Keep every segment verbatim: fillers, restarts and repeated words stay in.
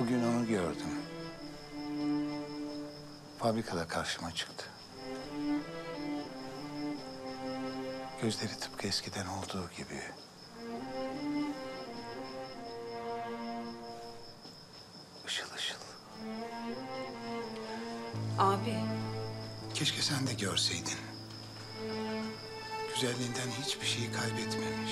gün onu gördüm. Fabrikada karşıma çıktı. Gözleri tıpkı eskiden olduğu gibi. Işıl ışıl. Abi. Keşke sen de görseydin. Güzelliğinden hiçbir şeyi kaybetmemiş.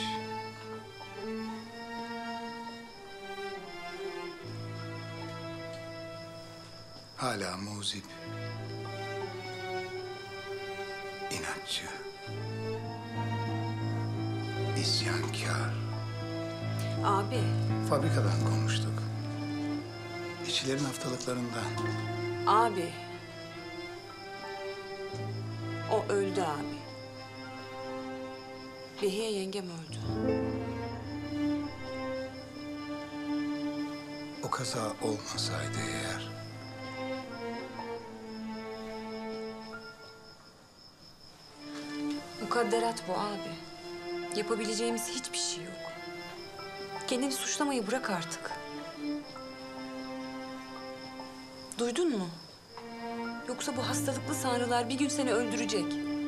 Hala muzip. İnatçı. İsyankar. Abi. Fabrikadan konuştuk. İşçilerin haftalıklarından. Abi. O öldü abi. Behiye yengem öldü. O kaza olmasaydı eğer... Mukadderat bu abi. Yapabileceğimiz hiçbir şey yok. Kendini suçlamayı bırak artık. Duydun mu? Yoksa bu hastalıklı sanrılar bir gün seni öldürecek.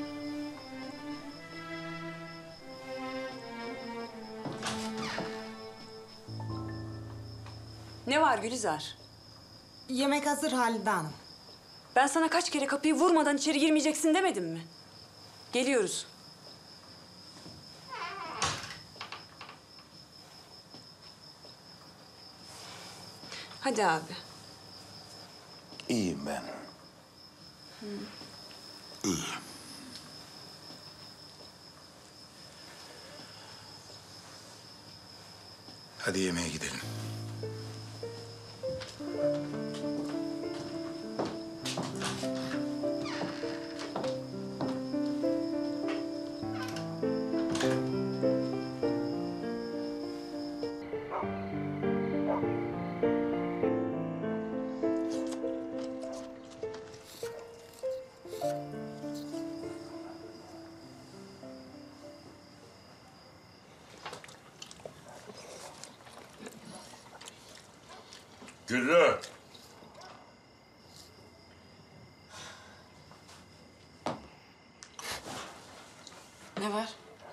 Ne var Gülizar? Yemek hazır Halide Hanım. Ben sana kaç kere kapıyı vurmadan içeri girmeyeceksin demedim mi? Geliyoruz. Hadi abi. İyiyim ben. Hı. İyiyim. Hadi yemeğe gidelim. Güllü. Ne var?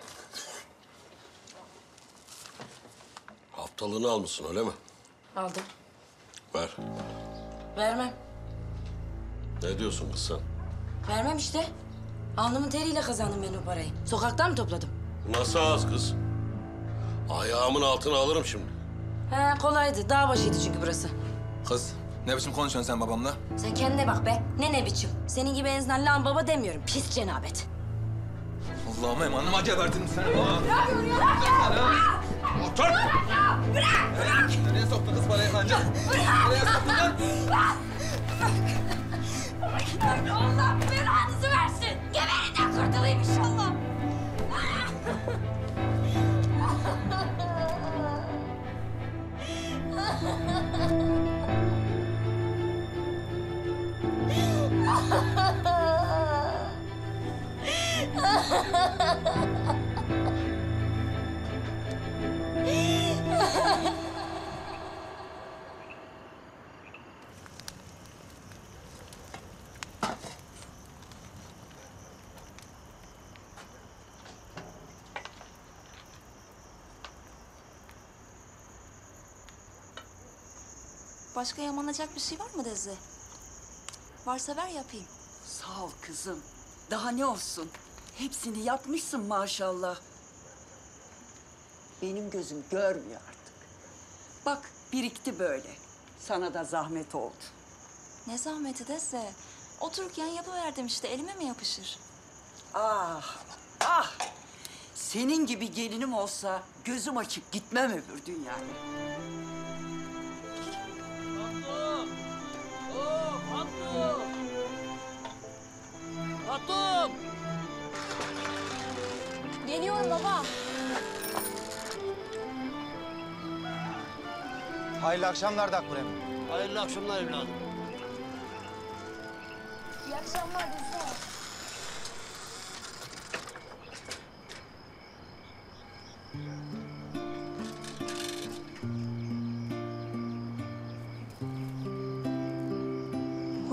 Haftalığını almışsın öyle mi? Aldım. Ver. Vermem. Ne diyorsun kız sen? Vermem işte. Alnımın teriyle kazandım ben o parayı. Sokaktan mı topladım? Nasıl az kız? Ayağımın altına alırım şimdi. He kolaydı. Dağ başıydı çünkü burası. Kız, ne biçim konuşuyorsun sen babamla? Sen kendine bak be. Ne ne biçim. Senin gibi en azından lan baba demiyorum. Pis cenabet. Allah'ım emanıma gebertirim seni. Bırak! Otur! Bırak! Nereye soktun kız parayı kanca? Nereye soktun lan? Allah belanızı versin. Geberinden kurtulayım inşallah. Başka yamanacak bir şey var mı Deze? Varsa ver yapayım. Sağ ol kızım. Daha ne olsun? Hepsini yapmışsın maşallah. Benim gözüm görmüyor artık. Bak birikti böyle. Sana da zahmet oldu. Ne zahmeti Deze? Otururken yapıverdim işte, elime mi yapışır? Ah, ah! Senin gibi gelinim olsa gözüm açık gitmem öbür dünyaya. Hatun! Geliyorum baba. Hayırlı akşamlar Dakburem. Hayırlı akşamlar evladım. İyi akşamlar Deze.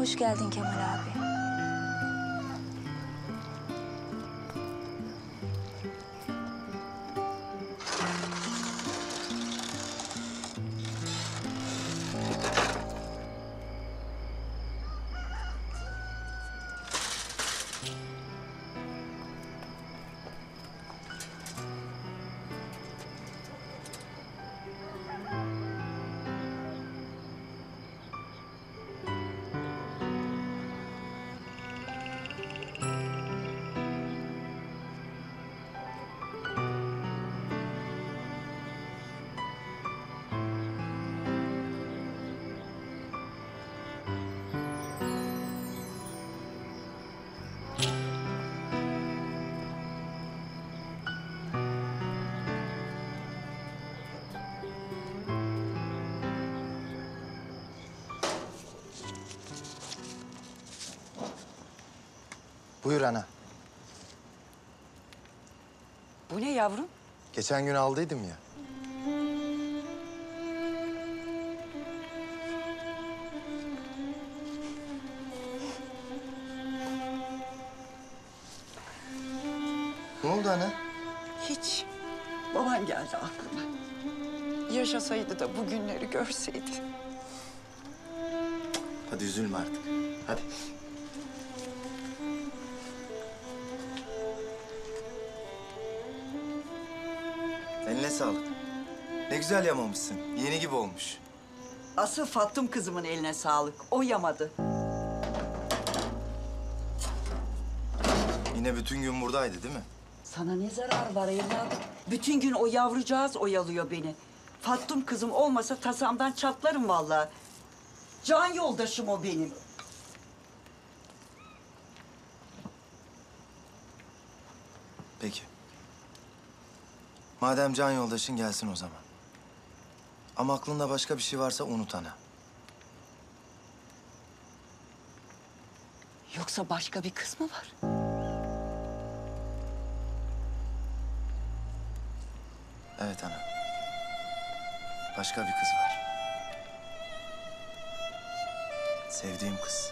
Hoş geldin Kemal abi. Buyur ana. Bu ne yavrum? Geçen gün aldıydım ya. Ne oldu ana? Hiç. Baban geldi aklıma. Yaşasaydı da bu günleri görseydi. Hadi üzülme artık. Hadi. Eline sağlık. Ne güzel yamamışsın. Yeni gibi olmuş. Asıl Fattım kızımın eline sağlık. O yamadı. Yine bütün gün buradaydı değil mi? Sana ne zarar var evladım? Bütün gün o yavrucağız oyalıyor beni. Fattım kızım olmasa tasamdan çatlarım vallahi. Can yoldaşım o benim. Peki. Madem can yoldaşın gelsin o zaman. Ama aklında başka bir şey varsa unut ana. Yoksa başka bir kız mı var? Evet ana. Başka bir kız var. Sevdiğim kız.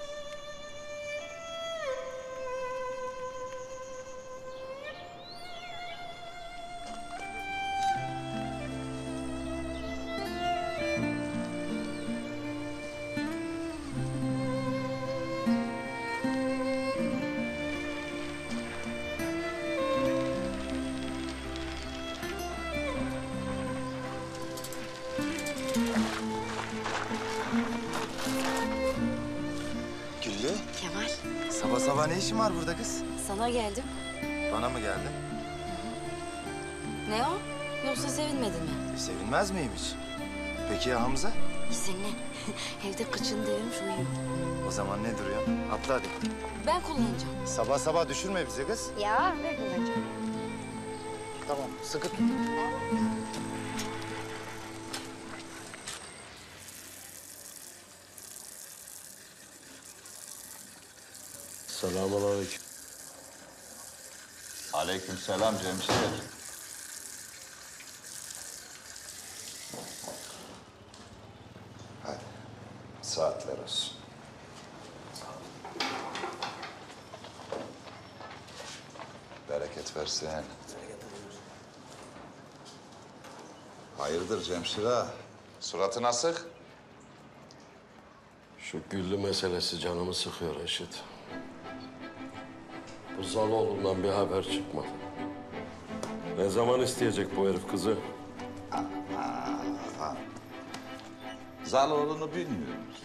Güllü, Kemal, sabah sabah ne işin var burada kız? sana geldim. Bana mı geldin? Ne o? Yoksa sevinmedin mi? Sevinmez miyim hiç? Peki ya Hamza? İzinli. Evde kıçını devirmiş uyuyor. O zaman ne duruyor? Atla hadi. Ben kullanacağım. Sabah sabah düşürme bizi kız. Ya ben kullanacağım. Tamam, sıkı tut. Selamünaleyküm. Aleykümselam Cemşir. Hadi. Saatler olsun. Bereket versin. Hayırdır Cemşir ağa? Suratın asık. Şu Güllü meselesi canımı sıkıyor Reşit. Bu Zaloğlu'ndan bir haber çıkmadı. Ne zaman isteyecek bu herif kızı? Zaloğlu'nu bilmiyor musun?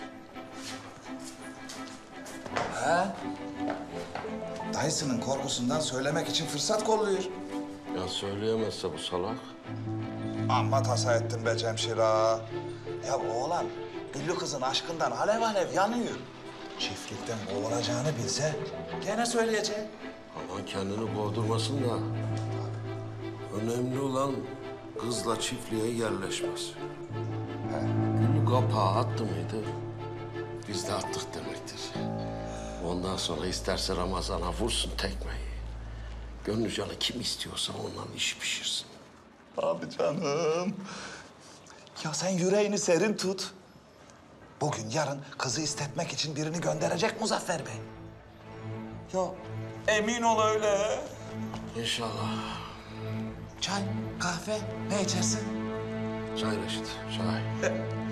He? Dayısının korkusundan söylemek için fırsat kolluyor. Ya söyleyemezse bu salak? Amma tasa ettin be Cemşir ağa. Ya oğlan Güllü kızın aşkından alev alev yanıyor. Çiftlikten kovulacağını bilse gene söyleyecek. Allah kendini boğdurmasın da. Önemli olan kızla çiftliğe yerleşmesi. Güllü kapağı attı mıydı? Biz de attık demektir. Ondan sonra isterse Ramazan'a vursun tekmeyi. Gönlü canı kim istiyorsa ondan iş pişirsin. Abi canım. Ya sen yüreğini serin tut. bugün yarın kızı istetmek için birini gönderecek Muzaffer Bey. Ya emin ol öyle. İnşallah. Çay, kahve ne içersin? Çay Reşit, çay.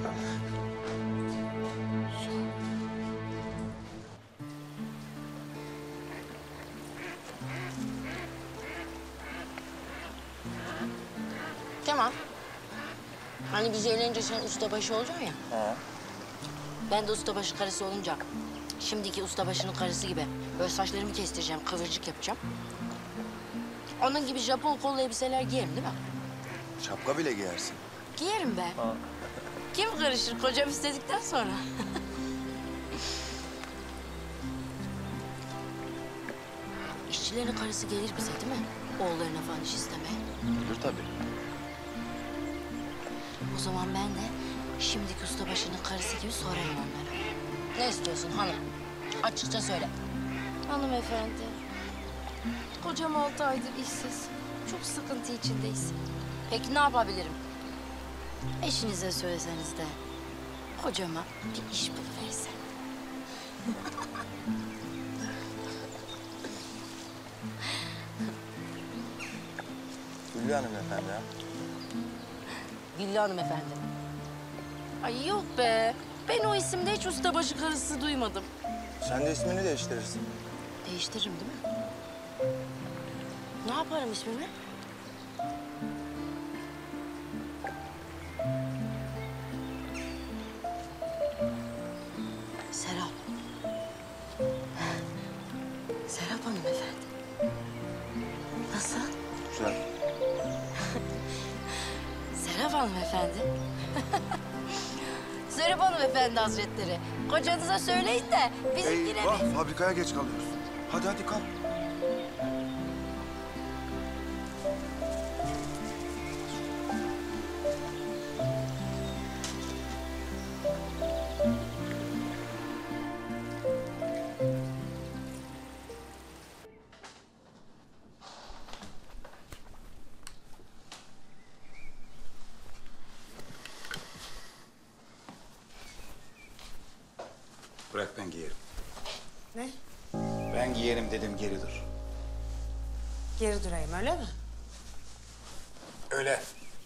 Kemal. Hani biz evlenince sen ustabaşı olacaksın ya. He. Ben de ustabaşı karısı olunca şimdiki ustabaşının karısı gibi böyle saçlarımı kestireceğim, kıvırcık yapacağım. Onun gibi Japon kollu elbiseler giyerim değil mi? Şapka bile giyersin. Giyerim be. Kim karışır kocam istedikten sonra? İşçilerin karısı gelir bize değil mi? Oğullarına falan iş istemeye. Gelir tabii. O zaman ben de şimdiki ustabaşının karısı gibi sorarım onlara. Ne istiyorsun hanım? Açıkça söyle. Hanımefendi, kocam altı aydır işsiz. Çok sıkıntı içindeyiz. Peki ne yapabilirim? Eşinize söyleseniz de kocama bir iş buluverse. Güllü Hanım efendi ha. Güllü Hanım efendi. Ay yok be. Ben o isimde hiç ustabaşı karısı duymadım. Sen de ismini değiştirirsin. Değiştiririm değil mi? Ne yaparım ismimi? Serap. Serap Hanım efendi. Nasıl? Güzel. Serap Hanım efendi. Serap Hanım efendi hazretleri. Kocanıza söyleyin de bizimkine Eyvah, fabrikaya geç kalıyoruz. Hadi hadi kal. Bırak ben giyerim. Ne? Ben giyerim dedim geri dur. Geri durayım öyle mi? Öyle.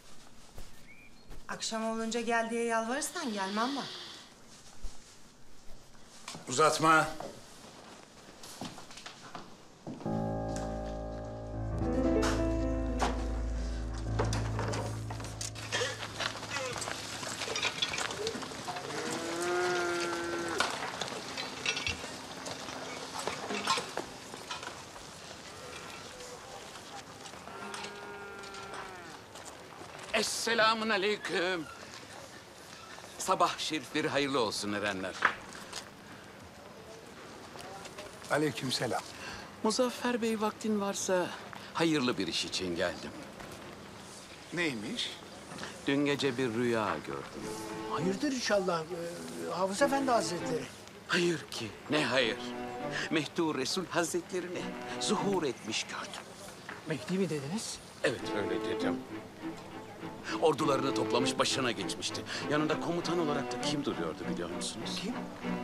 Akşam olunca gel diye yalvarırsan gelmem bak. Uzatma. Esselamun aleyküm. Sabah şerifleri hayırlı olsun erenler. Aleykümselam. Muzaffer Bey vaktin varsa hayırlı bir iş için geldim. Neymiş? Dün gece bir rüya gördüm. Hayırdır inşallah ee, Hafız Efendi Hazretleri. Hayır ki, ne hayır. Mehdi Resul Hazretlerini zuhur etmiş gördüm. Mehdi mi dediniz? Evet, öyle dedim. Ordularını toplamış başına geçmişti. Yanında komutan olarak da kim duruyordu biliyor musunuz? Kim?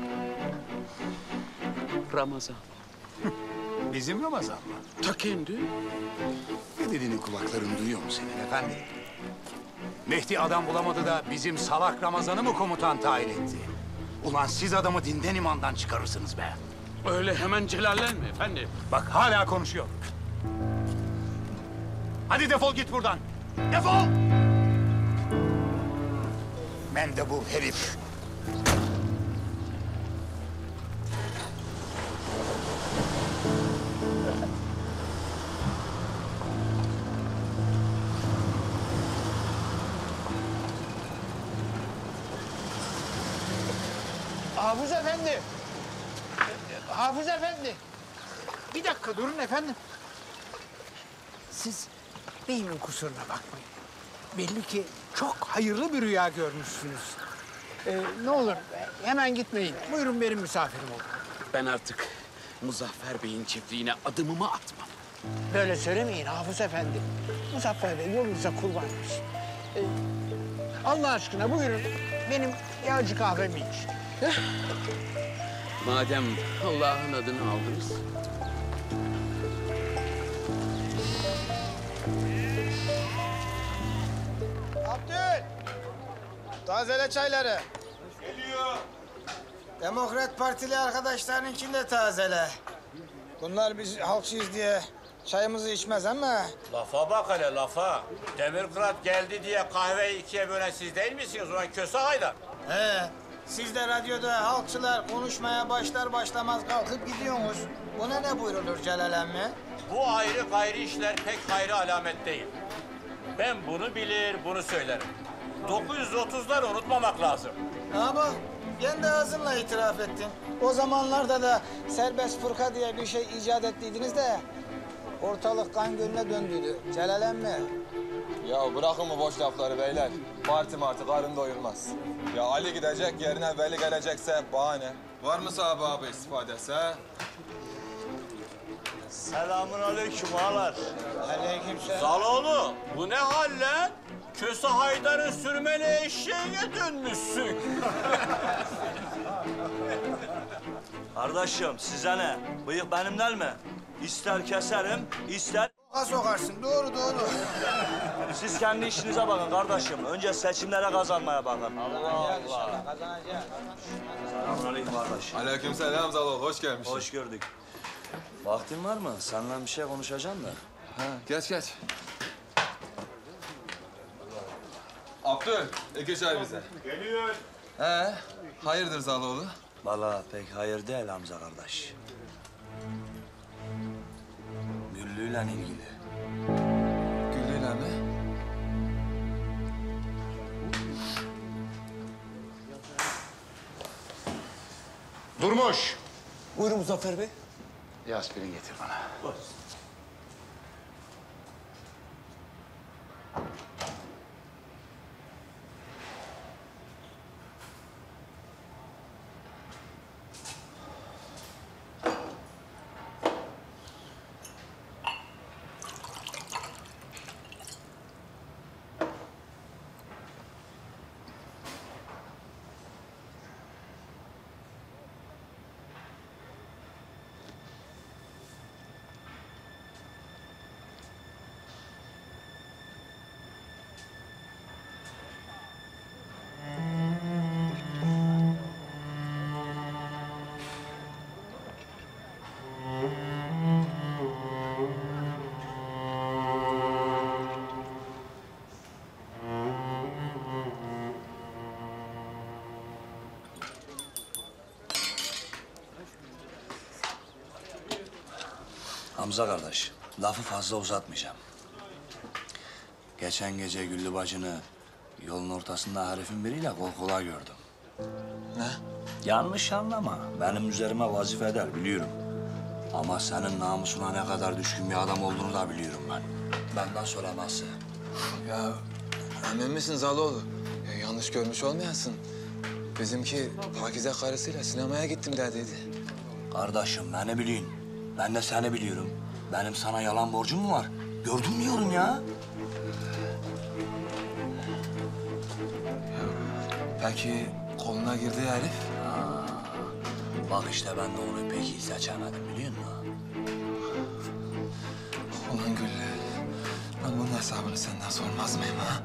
Ramazan. Bizim Ramazan mı? Ta kendi. Ne dediğini kulakların duyuyor mu senin efendi? Mehdi adam bulamadı da bizim salak Ramazan'ı mı komutan tayin etti? Ulan siz adamı dinden imandan çıkarırsınız be. Öyle hemen celallenme efendim. Bak hala konuşuyor. Hadi defol git buradan. Defol! Ben de bu herif. Hafız Efendi. Hafız Efendi. Bir dakika durun efendim. Siz beyimin kusuruna bakmayın. Belli ki çok hayırlı bir rüya görmüşsünüz. Ee, ne olur hemen gitmeyin. Buyurun benim misafirim olun. Ben artık Muzaffer Bey'in çiftliğine adımımı atmam. Böyle söylemeyin Hafız Efendi. Muzaffer Bey yolunuza kurbanmış. Ee, Allah aşkına buyurun. Benim yağcı kahvemi için. Madem Allah'ın adını aldınız. Abdül! Tazele çayları. Geliyor. Demokrat Partili arkadaşlarınkini de tazele. Bunlar biz halkçıyız diye çayımızı içmez ama. Lafa bak hele lafa. Demokrat geldi diye kahveyi ikiye bölen siz değil misiniz? Ulan köse haydar. He, siz de radyoda halkçılar konuşmaya başlar başlamaz kalkıp gidiyorsunuz. Buna ne buyrulur Celal emmi? Bu ayrı gayrı işler pek hayra alamet değil. Ben bunu bilir, bunu söylerim. dokuz yüz otuzları unutmamak lazım. Ha bak, kendi ağzınla itiraf ettin. O zamanlarda da serbest fırka diye bir şey icat ettiydiniz de ortalık kan gölüne döndüydü. Celal emmi. Ya bırakın bu boş lafları beyler. Parti martı karın doyurmaz. Ya Ali gidecek yerine Veli gelecekse bahane. Var mı sahibi abi istifadesi ha? Selamun aleyküm ağalar. Aleykümselam. Zaloğlu, bu ne hal lan? Köse Haydar'ın sürmeli eşeğine dönmüşsün. Kardeşim size ne? Bıyık benimden mi? İster keserim, ister... Boka sokarsın, doğru doğru. Siz kendi işinize bakın kardeşim. Önce seçimlere kazanmaya bakın. Allah Allah. Kazanacağız. Selamünaleyküm kardeş. Aleykümselam Zalo, hoş gelmişsin. Hoş gördük. Vaktin var mı? Seninle bir şey konuşacağım da. Ha, geç geç. Abdül, iki çay bize. Geliyor. He, hayırdır Zaloğlu? Vallahi pek hayır değil Hamza kardeş. Güllü'yle ilgili. Güllü'yle mi? Durmuş. Buyurun Muzaffer Bey. Aspirin getir bana. Hamza kardeş, lafı fazla uzatmayacağım. Geçen gece Güllü bacını yolun ortasında herifin biriyle kol kola gördüm. Ne? Yanlış anlama. Benim üzerime vazife eder biliyorum. Ama senin namusuna ne kadar düşkün bir adam olduğunu da biliyorum ben. Benden söylemezse. Ya emin misin Zaloğlu? Ya, yanlış görmüş olmayasın. Bizimki Pakize karısıyla sinemaya gittim dediydi. Kardeşim beni bilin. Ben de seni biliyorum. Benim sana yalan borcum mu var? Gördüm diyorum ya. Peki koluna girdi herif? Ha, bak işte ben de onu pek iyi seçemedim biliyor musun? Ulan Güllü, ben bunun hesabını senden sormaz mıyım ha?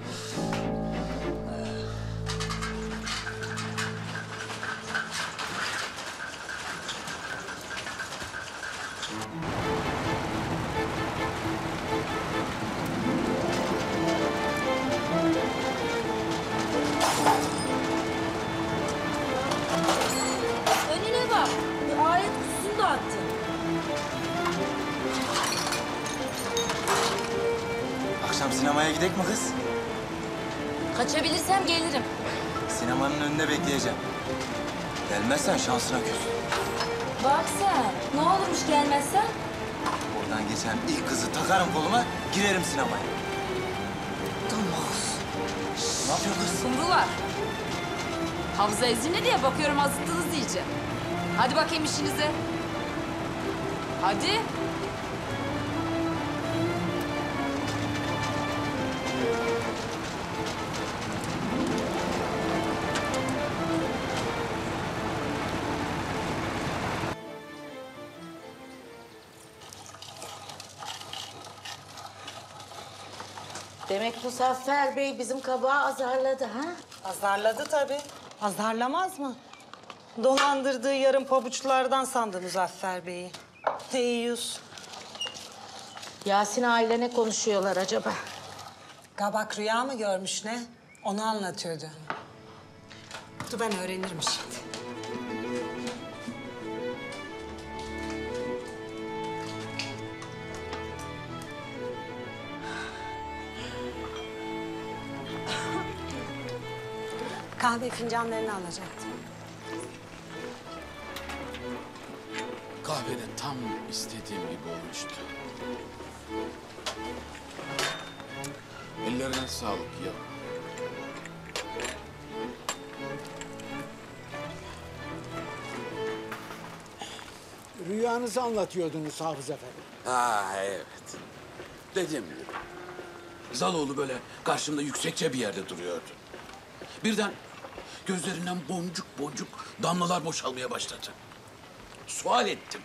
Önüne bak. Bir alet kutusunu da attı. Akşam sinemaya gidek mi kız? Kaçabilirsem gelirim. Sinemanın önünde bekleyeceğim. Gelmezsen şansına küs. Bak sen. Ne olurmuş gelmezsen? Oradan geçen ilk kızı takarım koluma, girerim sinemaya. Domuz. Ne yapıyor kız? Kumru var. Havza ezine diye bakıyorum azıttınız iyice. Hadi bakayım işinize. Hadi. Demek Muzaffer Bey bizim kabağı azarladı ha? Azarladı tabii. Azarlamaz mı? Dolandırdığı yarım pabuçlardan sandı Muzaffer Bey'i. Deyyus. Yasin aile ne konuşuyorlar acaba? Kabak rüya mı görmüş ne? Onu anlatıyordu. Dur ben öğrenirim şimdi. Kahve fincanlarını alacaktım. Kahve de tam istediğim gibi olmuştu. Ellerine sağlık ya. Rüyanızı anlatıyordunuz Hafız Efendi. Ha evet. Dediğim gibi. Zaloğlu böyle karşımda yüksekçe bir yerde duruyordu. Birden gözlerinden boncuk boncuk damlalar boşalmaya başladı. Sual ettim.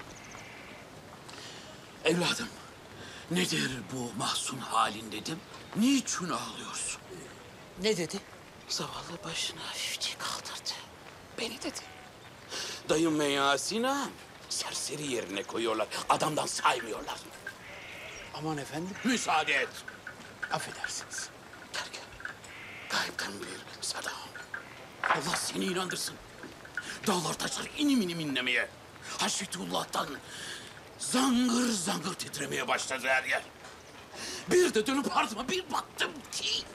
Evladım, nedir bu mahzun halin dedim. Niçin ağlıyorsun? Ne dedi? Zavallı başını hafifçe kaldırdı. Beni dedi. Dayım ve Yasin ağam serseri yerine koyuyorlar. Adamdan saymıyorlar. Aman efendim. Müsaade et. Affedersiniz. Gayipten bir sada. Allah seni inandırsın. Dağlar taşlar inim inim inlemeye. Haşmetullah'tan zangır zangır titremeye başladı her yer. Bir de dönüp ardıma bir baktım ki...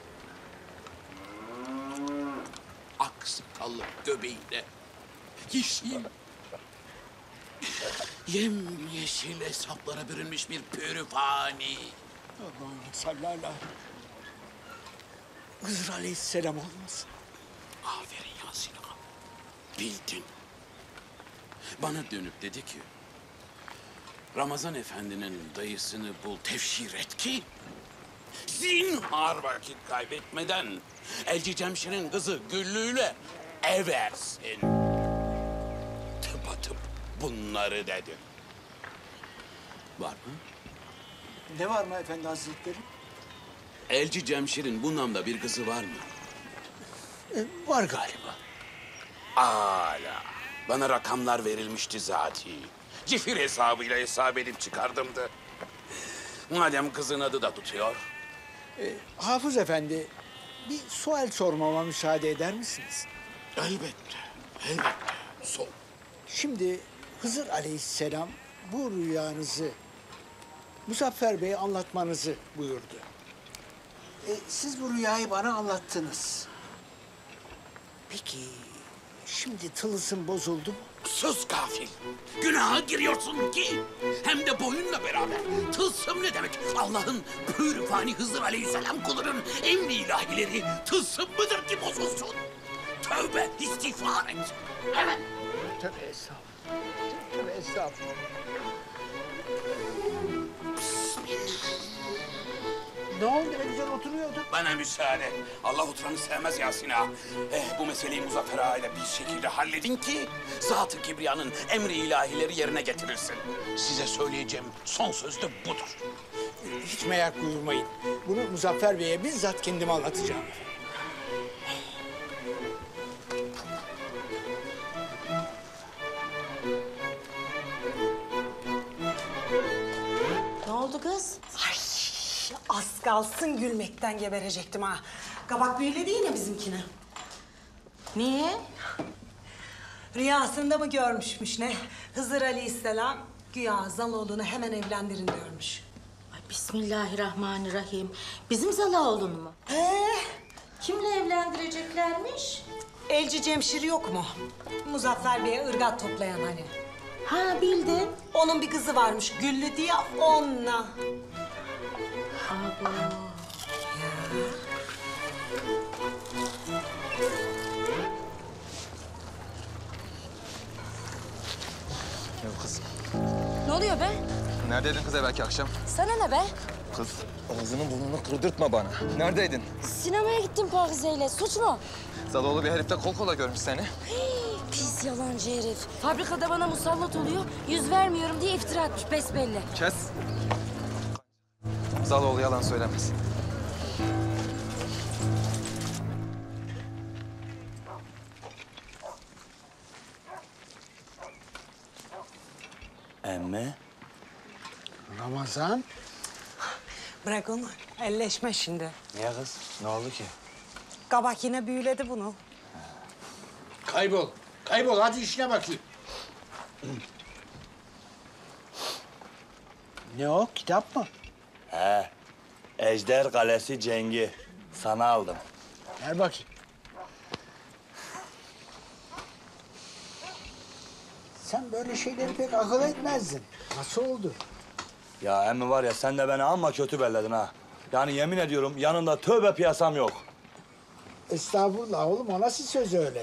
Aksi kallı göbeğinde yeşil, yemyeşil hesaplara bürünmüş bir pürüfani. Allah'ım sallallahu. Hızır Aleyhisselam olmasın. Aferin Yasin ağa. Bildin. Bana dönüp dedi ki... Ramazan Efendi'nin dayısını bul, tevşir et ki... zinhar vakit kaybetmeden... Elci Cemşir'in kızı Güllü'yle eversin. Tıpatıp bunları dedi. Var mı? Ne var mı efendi hazretleri? Elci Cemşir'in bu namda bir kızı var mı? E, var galiba. Âlâ. Bana rakamlar verilmişti zati. Cifir hesabıyla hesap edip çıkardımdı. Madem kızın adı da tutuyor. E, Hafız Efendi, bir sual sormama müsaade eder misiniz? Elbette, elbette. Sor. Şimdi Hızır Aleyhisselam bu rüyanızı Muzaffer Bey'e anlatmanızı buyurdu. E, siz bu rüyayı bana anlattınız. Peki şimdi tılısım bozuldu mu? Sus gafil. Günaha giriyorsun ki. Hem de boyunla beraber. Tılsım ne demek? Allah'ın pürfani Hızır Aleyhisselam kulunun emri ilahileri tılsım mıdır ki bozulsun? Tövbe istiğfar et. Hemen. Tövbe estağfurullah. Tövbe estağfurullah. Ne oldu? Ne güzel oturuyorduk. Bana müsaade. Allah oturanı sevmez Yasin ağa. Eh, bu meseleyi Muzaffer ağa ile bir şekilde halledin ki... Zat-ı Kibriya'nın emri ilahileri yerine getirirsin. Size söyleyeceğim son söz de budur. Hiç merak buyurmayın. Bunu Muzaffer Bey'e bizzat kendim anlatacağım. Ne oldu kız? Ay az kalsın gülmekten geberecektim ha. Kabak büyüledi yine bizimkini. Niye? Rüyasında mı görmüşmüş ne? Hızır Aleyhisselam güya Zaloğlu'nu hemen evlendirin diyormuş. Ay Bismillahirrahmanirrahim. Bizim Zalaoğlu'nu mu? He? Kimle evlendireceklermiş? Elci Cemşir yok mu? Muzaffer Bey'e ırgat toplayan hani. Ha bildim. Onun bir kızı varmış Güllü diye onunla. Abo. Yok kız. Ne oluyor be? Neredeydin kız evvelki akşam? Sana ne be? Kız ağzını burnunu kırdırtma bana. Neredeydin? Sinemaya gittim Pakize'yle. Suç mu? Zaloğlu bir herifle kol kola görmüş seni. Pis yalancı herif. Fabrikada bana musallat oluyor. Yüz vermiyorum diye iftira atmış besbelli. Kes. Zaloğlu yalan söylemez. Emme? Ramazan. Bırak onu. Elleşme şimdi. Niye kız? Ne oldu ki? Kabak yine büyüledi bunu. Kaybol. Kaybol hadi işine bakayım. Ne o? Kitap mı? He. Ejder Kalesi Cengi. Sana aldım. Ver bakayım. Sen böyle şeyleri pek akıl etmezdin. Nasıl oldu? Ya emmi var ya sen de beni amma kötü belledin ha. Yani yemin ediyorum yanında tövbe piyasam yok. Estağfurullah oğlum, o nasıl söz öyle?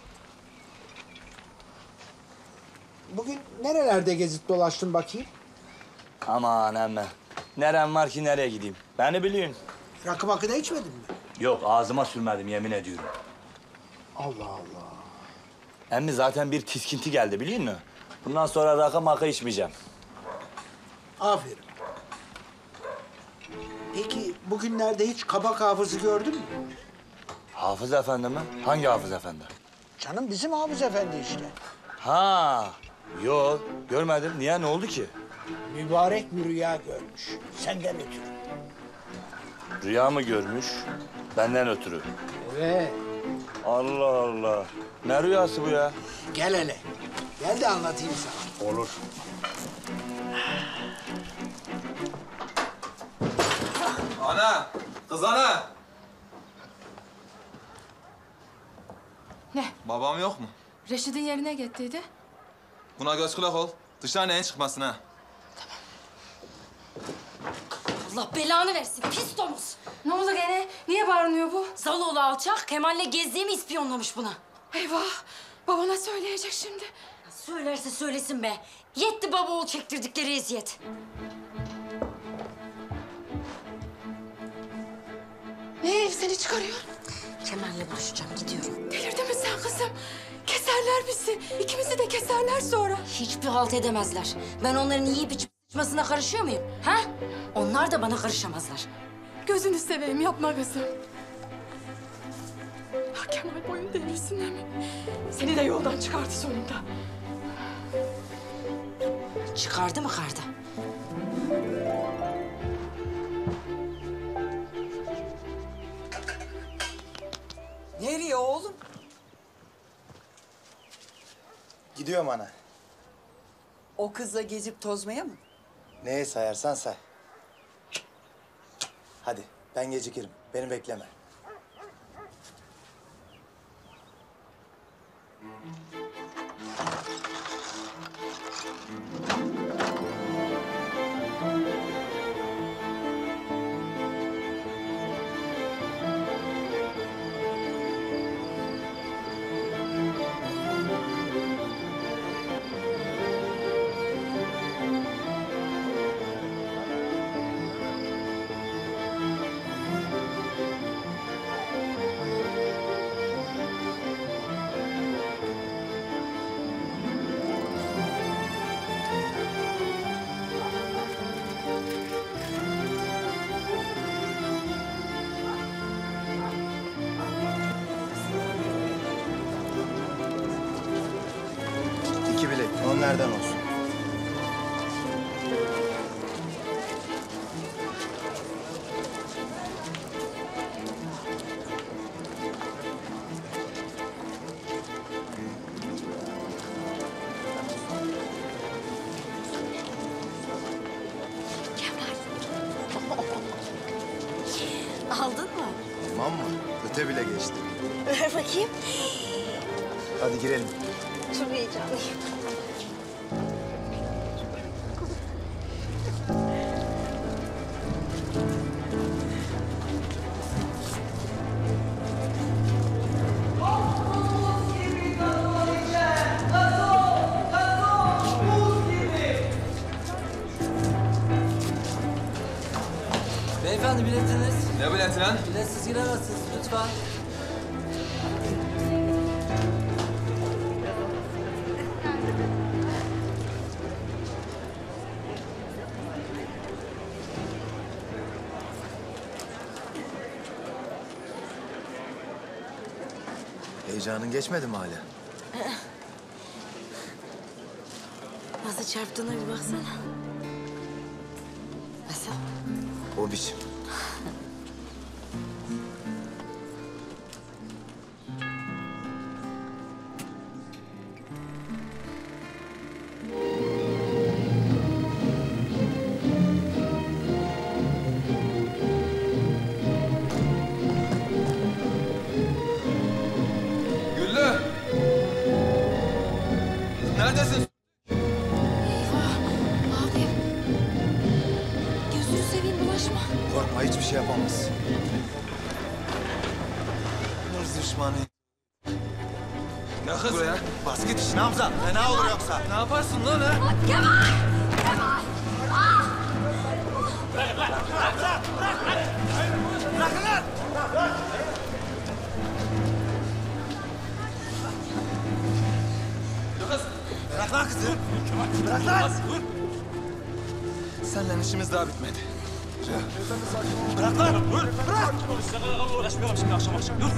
Bugün nerelerde gezip dolaştın bakayım? Aman emmi. Nerem var ki nereye gideyim? Beni biliyorsun. Rakı makı da içmedin mi? Yok ağzıma sürmedim yemin ediyorum. Allah Allah. Emmi zaten bir tiskinti geldi biliyor musun? Bundan sonra rakı makı içmeyeceğim. Aferin. Peki bugünlerde hiç kabak hafızı gördün mü? Hafız efendi mi? Hangi hafız efendi? Canım bizim Hafız Efendi işte. Ha, yok görmedim. Niye ne oldu ki? Mübarek bir rüya görmüş. Senden ötürü. Rüya mı görmüş? Benden ötürü. Evet. Allah Allah. Ne rüyası bu ya? Gel hele. Gel de anlatayım sana. Olur. Ana! Kız ana! Ne? Babam yok mu? Reşit'in yerine gittiydi. Buna göz kulak ol. Dışarı neyin çıkmasın ha? Allah belanı versin pis domuz. Ne oldu gene? Niye bağırıyor bu? Zaloğlu alçak Kemal'le gezdiğimi ispiyonlamış buna. Eyvah! Babana söyleyecek şimdi. Söylerse söylesin be. Yetti baba oğul çektirdikleri eziyet. Ne herif seni çıkarıyor? Kemal'le buluşacağım gidiyorum. Delirdin mi sen kızım? Keserler bizi. İkimizi de keserler sonra. Hiçbir halt edemezler. Ben onların yiyip içip sıçmasına karışıyor muyum? Ha? Onlar da bana karışamazlar. Gözünü seveyim yapma kızım. Ha Kemal boyun devrilsin değil mi? Seni de yoldan çıkardı sonunda. Çıkardı mı karda? Nereye oğlum? Gidiyorum ana. O kızla gezip tozmaya mı? Neye sayarsan say. Hadi ben gecikirim. Beni bekleme. İki bilet. Onlardan olsun. Aldın mı? Tamam mı? Öte bile geçti. Ver bakayım. Hadi girelim. Çok heyecanlıyım. Beyefendi biletiniz. Ne bileti lan? Biletsiz giremezsiniz lütfen. Heyecanın geçmedi mi hala? Nasıl çarptığına bir baksana. Nasıl? O biçim. Güllü! Neredesin? Abi. Gözünü seveyim bulaşma. Korkma hiçbir şey yapamaz. Hırs düşmanı. Ne kız buraya? Bas git işine Hamza. Fena olur yoksa. Ne yaparsın lan ha? Kemal! Kemal! Ah! Bırakın lan! Kız! Bırak lan kızı. Bırak lan! Seninle işimiz daha bitmedi. Bırak lan! Dur! Bırak! Uğraşmayalım şimdi akşam akşam. Dur.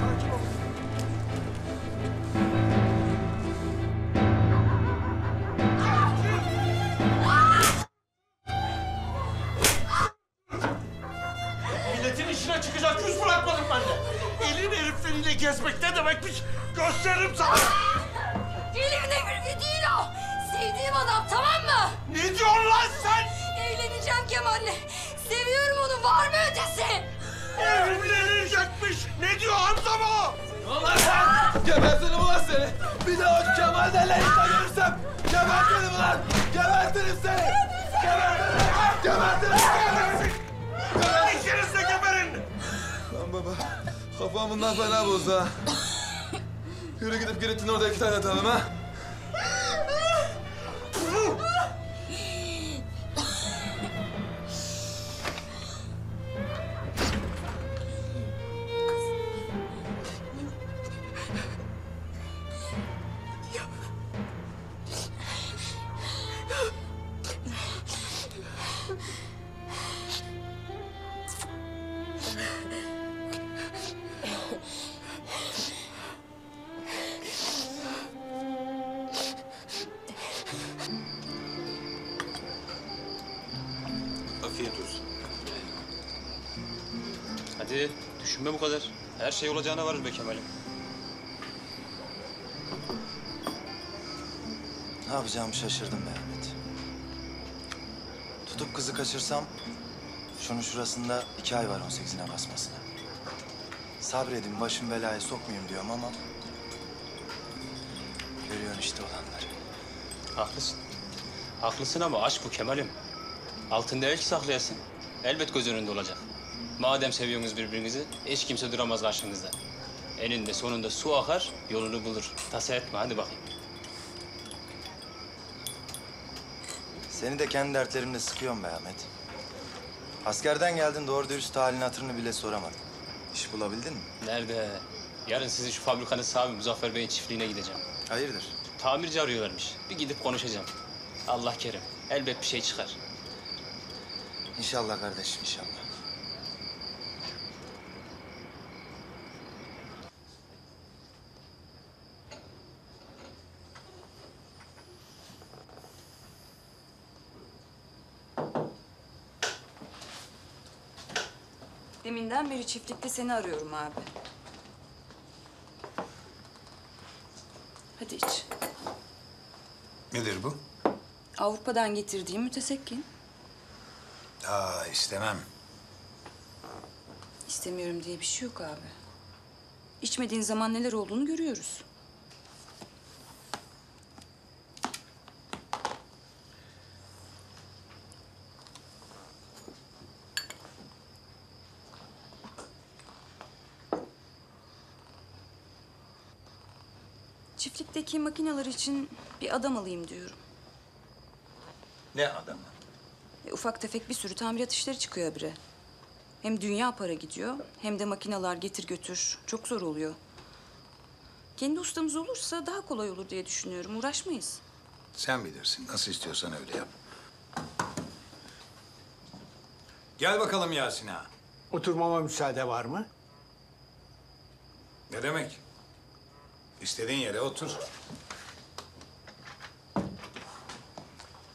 Milletin işine çıkacak yüz bırakmadım ben de. Elin herifleriyle gezmek ne demekmiş gösteririm sana. Elimin emri değil o. Sevdiğim adam, tamam mı? Ne diyorsun lan sen? Evleneceğim Kemal'le. Seviyorum onu, var mı ötesi? Evlenecekmiş. Ne diyor Hamza bu? Ulan sen! Gebertirim ulan seni! Bir de o Kemal denen işte görürsem! Gebertirim ulan! Gebertirim seni! Gebertirim! Gebertirim! Gebertirim! İkiniz de geberin. Lan baba, kafam bundan fena bozdu ha. Yürü gidip Girit'in orada iki tane atalım ha. Afiyet olsun. Hadi düşünme bu kadar. Her şey olacağına varır be Kemal'im. Ne yapacağımı şaşırdım be Ahmet. Tutup kızı kaçırsam... ...şunun şurasında iki ay var on sekizine basmasına. Sabredin, başım belaya sokmayayım diyorum ama... ...görüyorsun işte olanları. Haklısın. Haklısın ama aşk bu Kemal'im. Altında el saklayasın. Elbet göz önünde olacak. Madem seviyorsunuz birbirinizi, hiç kimse duramaz karşınızda. Eninde sonunda su akar, yolunu bulur. Tasa etme, hadi bakayım. Seni de kendi dertlerimle sıkıyorum be Ahmet. Askerden geldin, doğru dürüst halini hatırını bile soramadın. İş bulabildin mi? Nerede? Yarın sizin şu fabrikanın sahibi Muzaffer Bey'in çiftliğine gideceğim. Hayırdır? Tamirci arıyorlarmış. Bir gidip konuşacağım. Allah kerim. Elbet bir şey çıkar. İnşallah kardeşim, inşallah. Deminden beri çiftlikte seni arıyorum abi. Hadi iç. Nedir bu? Avrupa'dan getirdiğim mütesekkin. Aa, istemem. İstemiyorum diye bir şey yok abi. İçmediğin zaman neler olduğunu görüyoruz. Çiftlikteki makineler için bir adam alayım diyorum. Ne adamı? E, ufak tefek bir sürü tamirat işleri çıkıyor habire. Hem dünya para gidiyor, hem de makineler getir götür. Çok zor oluyor. Kendi ustamız olursa daha kolay olur diye düşünüyorum. Uğraşmayız. Sen bilirsin. Nasıl istiyorsan öyle yap. Gel bakalım Yasin ağa. Oturmama müsaade var mı? Ne demek? İstediğin yere otur.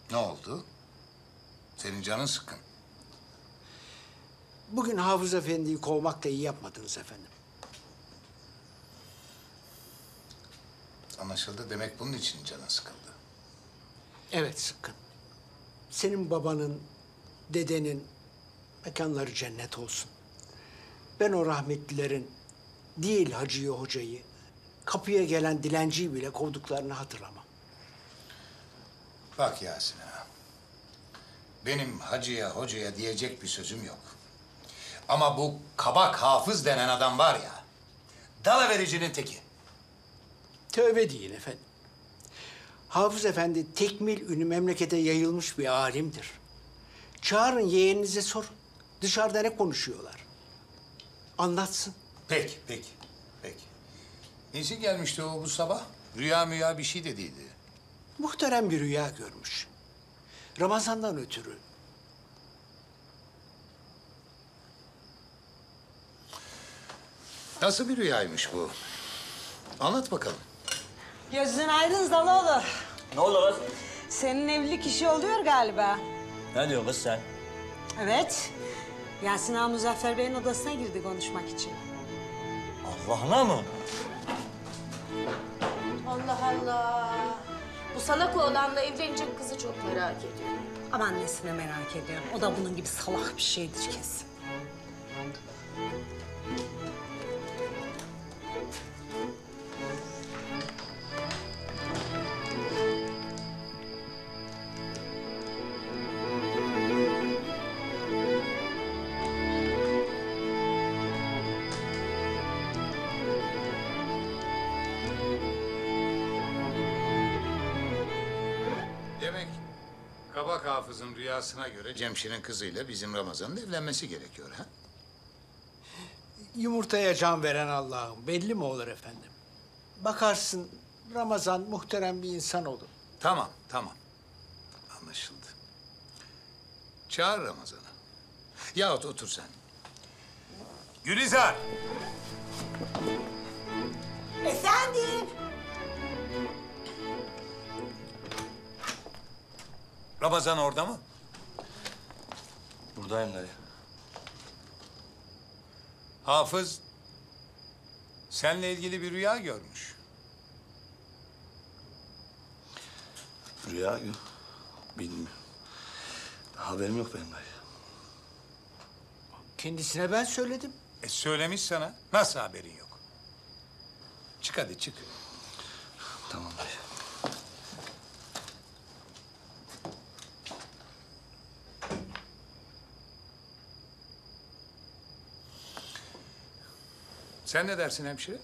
Ne oldu? Senin canın sıkkın. Bugün Hafız Efendi'yi kovmakla iyi yapmadınız efendim. Anlaşıldı. Demek bunun için canın sıkıldı. Evet sıkkın. Senin babanın, dedenin mekanları cennet olsun. Ben o rahmetlilerin değil hacıyı hocayı, kapıya gelen dilenciyi bile kovduklarını hatırlamam. Bak Yasin ağa, benim hacıya hocaya diyecek bir sözüm yok. Ama bu kabak hafız denen adam var ya, dalavericinin teki. Tövbe deyin efendim. Hafız Efendi tekmil ünü memlekete yayılmış bir alimdir. Çağırın yeğeninize sorun. Dışarıda ne konuşuyorlar? Anlatsın. Peki, peki, peki. Nesi gelmişti o bu sabah? Rüya müya bir şey dediydi. Muhterem bir rüya görmüş. Ramazan'dan ötürü. Nasıl bir rüyaymış bu? Anlat bakalım. Gözün aydın Zaloğlu. Ne oldu kız? Senin evlilik işi oluyor galiba. Ne diyorsun kız sen? Evet. Yasin Ağa Muzaffer Bey'in odasına girdi konuşmak için. Allah'ına mı? Allah Allah. Bu salak oğlanla evlenecek kızı çok merak ediyorum. Ama annesine merak ediyorum. O da bunun gibi salak bir şeydir kesin. Demek kabak hafızın rüyasına göre Cemşir'in kızıyla bizim Ramazan'ın evlenmesi gerekiyor ha? Yumurtaya can veren Allah'ım belli mi olur efendim? Bakarsın Ramazan muhterem bir insan olur. Tamam, tamam. Anlaşıldı. Çağır Ramazan'ı. Yahut otur sen. Gülizar! Efendim? Ramazan orada mı? Buradayım dayı. Hafız, seninle ilgili bir rüya görmüş. Rüya yok. Bilmiyorum. Haberim yok benim dayı. Kendisine ben söyledim. E söylemiş sana. Nasıl haberin yok? Çık hadi çık. Tamam dayı. Sen ne dersin hemşire?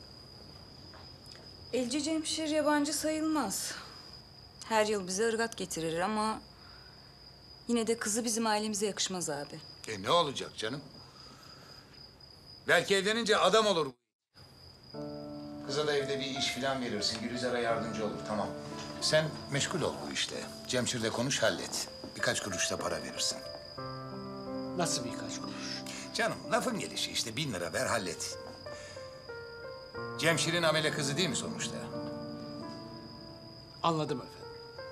Elci Cemşir yabancı sayılmaz. Her yıl bize ırgat getirir ama... yine de kızı bizim ailemize yakışmaz abi. E ne olacak canım? Belki evlenince adam olur. Kıza da evde bir iş filan verirsin. Gülizar'a yardımcı olur, tamam. Sen meşgul ol bu işle. Cemşir'le konuş, hallet. Birkaç kuruş da para verirsin. Nasıl birkaç kuruş? Canım, lafın gelişi işte. Bin lira ver, hallet. Cemşir'in amele kızı değil mi sonuçta? Anladım efendim.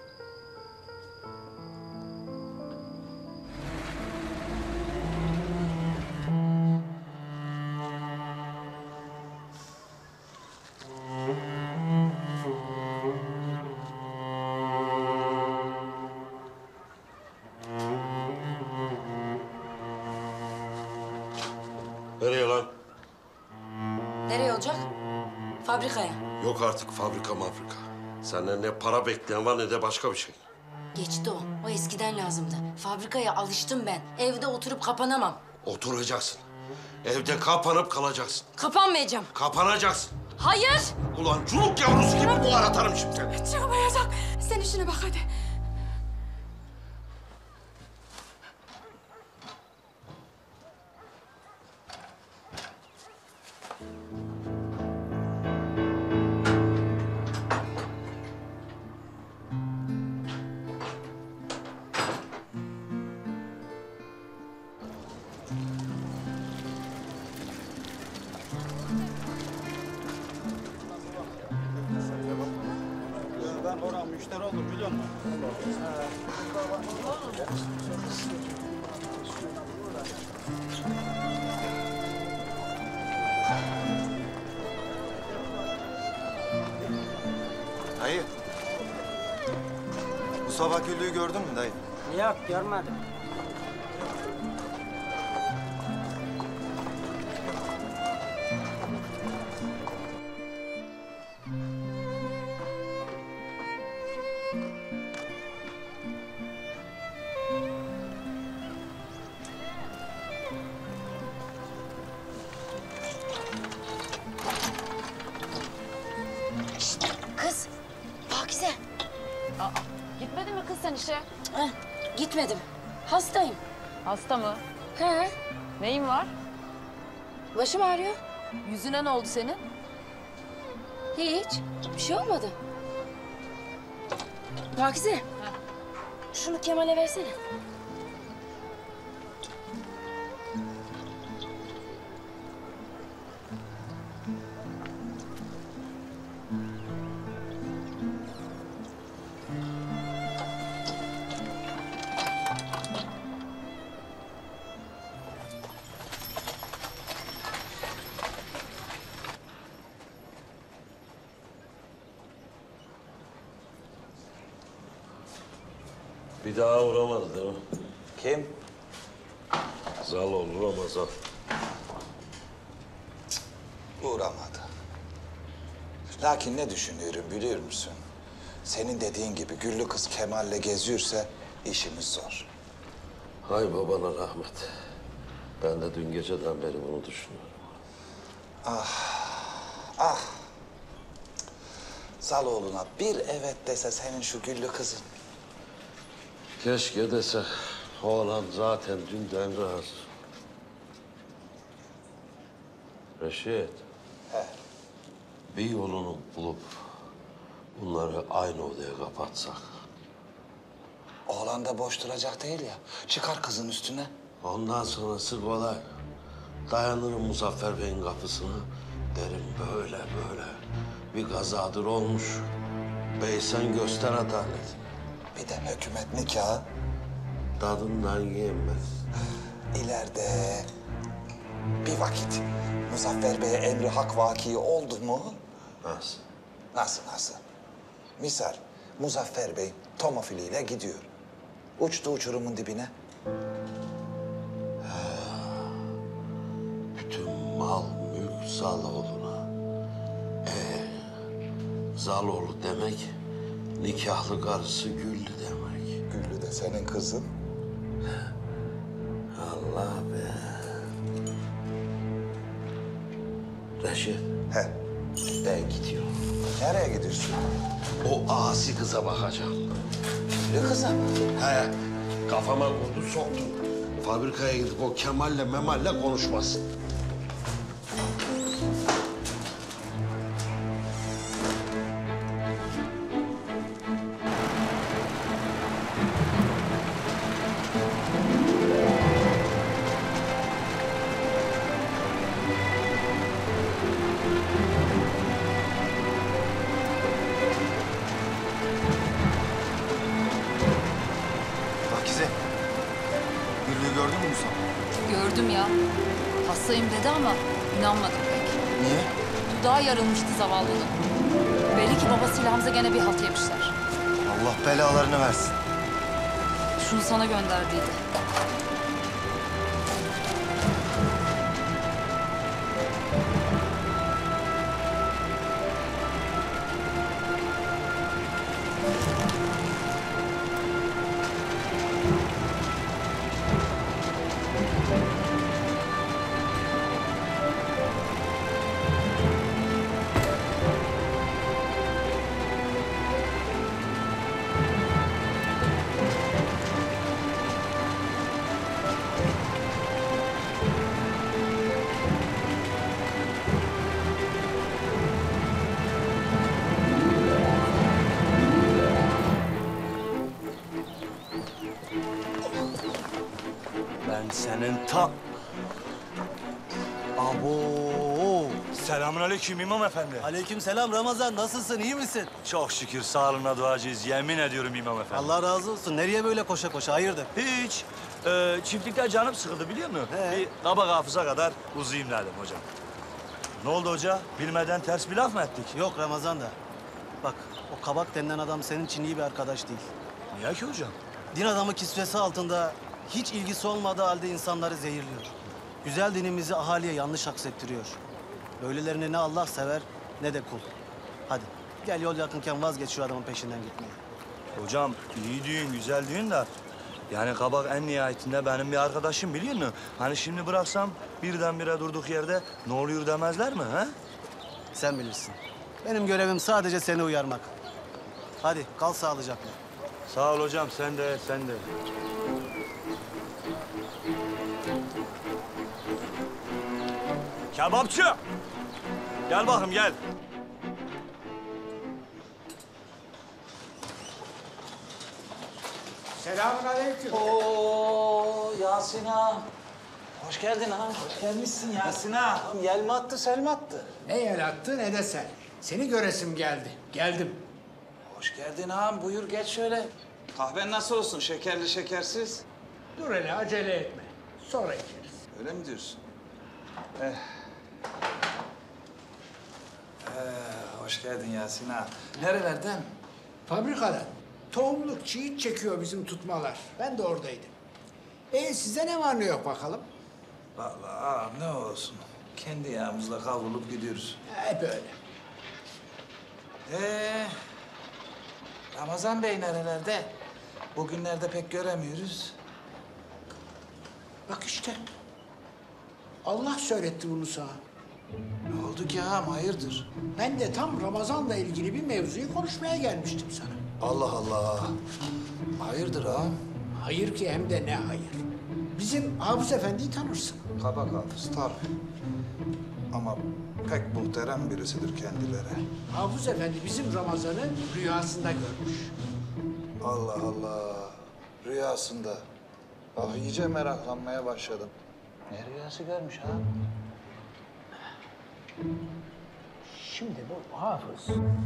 Nereye lan? Nereye olacak? Fabrikaya. Yok artık fabrika mavrika. Senden ne para bekleyen var ne de başka bir şey. Geçti o. O eskiden lazımdı. Fabrikaya alıştım ben. Evde oturup kapanamam. Oturacaksın. Evde kapanıp kalacaksın. Kapanmayacağım. Kapanacaksın. Hayır. Ulan culuk yavrusu gibi buhar atarım şimdi seni. Çıkamayacak. Sen işine bak hadi. müşteri olur biliyor musun? Dayı. Bu sabah güllüğü gördün mü dayı? Yok görmedim. Kız, Pakize. Aa, gitmedin mi kız sen işe? Heh, gitmedim. Hastayım. Hasta mı? He. Neyin var? Başım ağrıyor. Yüzüne ne oldu senin? Hiç. Bir şey olmadı. Pakize. Şunu Kemal'e versene. Bir daha uğramadı değil mi? Kim? Zaloğlu Ramazan. Uğramadı. Lakin ne düşünüyorum biliyor musun? Senin dediğin gibi güllü kız Kemal'le geziyorsa işimiz zor. Hay babana rahmet. Ben de dün geceden beri bunu düşünüyorum. Ah, ah. Zaloğlu'na bir evet dese senin şu güllü kızın. Keşke dese. Oğlan zaten dünden razı. Reşit. He. Bir yolunu bulup bunları aynı odaya kapatsak. Oğlan da boş duracak değil ya. Çıkar kızın üstüne. Ondan sonrası kolay. Dayanırım Muzaffer Bey'in kapısına. Derim böyle böyle. Bir kazadır olmuş. Bey sen göster adalet. Bir de hükümet nikahı. Tadından yenmez. İleride bir vakit Muzaffer Bey'e emri hak vaki oldu mu? Nasıl? Nasıl nasıl? Misal Muzaffer Bey tomofiliyle gidiyor. Uçtu uçurumun dibine. Bütün mal, mülk Zaloğlu'na. Ee, Zaloğlu demek nikahlı karısı Güllü demek. Güllü de senin kızın. Allah be. Reşit. He. Ben gidiyorum. Nereye gidiyorsun? O asi kıza bakacağım. Güllü kıza mı? He. Kafama vurdu soktu. Fabrikaya gidip o Kemal'le Memal'le konuşmasın. Pakize. Güllüğü gördün mü Musa? Gördüm ya. Hastayım dedi ama inanmadım pek. Niye? Dudağı yarılmıştı zavallının. Belli ki babasıyla Hamza gene bir halt yemişler. Allah belalarını versin. Şunu sana gönderdiydi. Ben senin ta... Abo! Selamünaleyküm İmam Efendi. Aleykümselam Ramazan. Nasılsın? İyi misin? Çok şükür sağlığına duacıyız. Yemin ediyorum İmam Efendi. Allah razı olsun. Nereye böyle koşa koşa? Hayırdır? Hiç. Ee, çiftlikte canım sıkıldı biliyor musun? He. Bir kabak hafıza kadar uzayayım dedim hocam. Ne oldu hoca? Bilmeden ters bir laf mı ettik? Yok Ramazan da. Bak o kabak denilen adam senin için iyi bir arkadaş değil. Niye ki hocam? Din adamı kisvesi altında hiç ilgisi olmadığı halde insanları zehirliyor. Güzel dinimizi ahaliye yanlış aksettiriyor. Böylelerini ne Allah sever ne de kul. Hadi gel yol yakınken vazgeç şu adamın peşinden gitmeyi. Hocam iyi düğün, güzel düğün de... Yani kabak en nihayetinde benim bir arkadaşım biliyor musun? Hani şimdi bıraksam birdenbire durduk yerde ne oluyor demezler mi ha? Sen bilirsin. Benim görevim sadece seni uyarmak. Hadi kal sağlıcakla. Sağ ol hocam sen de sen de. Kebapçı! Gel bakayım gel. Selamünaleyküm. Oo Yasin ağam. Hoş geldin ağam. Hoş gelmişsin Yasin ağam. Yel mi attı, sel mi attı? Ne yel attı ne de sen. Seni göresim geldi. Geldim. Hoş geldin ağam. Buyur geç şöyle. Kahven nasıl olsun? Şekerli şekersiz. Dur hele acele etme. Sonra içeriz. Öyle mi diyorsun? Eh. Ee, hoş geldin Yasin ağam. Nerelerden? Fabrikadan. Tohumluk çiğit çekiyor bizim tutmalar. Ben de oradaydım. E size ne var ne yok bakalım? Vallahi ağam ne olsun. Kendi yağımızla kavrulup gidiyoruz. Hep öyle. Ee, Ramazan Bey nerelerde? Bugünlerde pek göremiyoruz. Bak işte. Allah söyletti bunu sana. Ne oldu ki ağam hayırdır? Ben de tam Ramazan'la ilgili bir mevzuyu konuşmaya gelmiştim sana. Allah Allah. Hayırdır ağam? Hayır ki hem de ne hayır. Bizim Hafız Efendi'yi tanırsın. Kabak hafız tabii. Ama pek muhterem birisidir kendileri. Hafız Efendi bizim Ramazan'ı rüyasında görmüş. Allah Allah. Rüyasında. Ah iyice meraklanmaya başladım. Ne rüyası görmüş ha? Şimdi bu Hafız...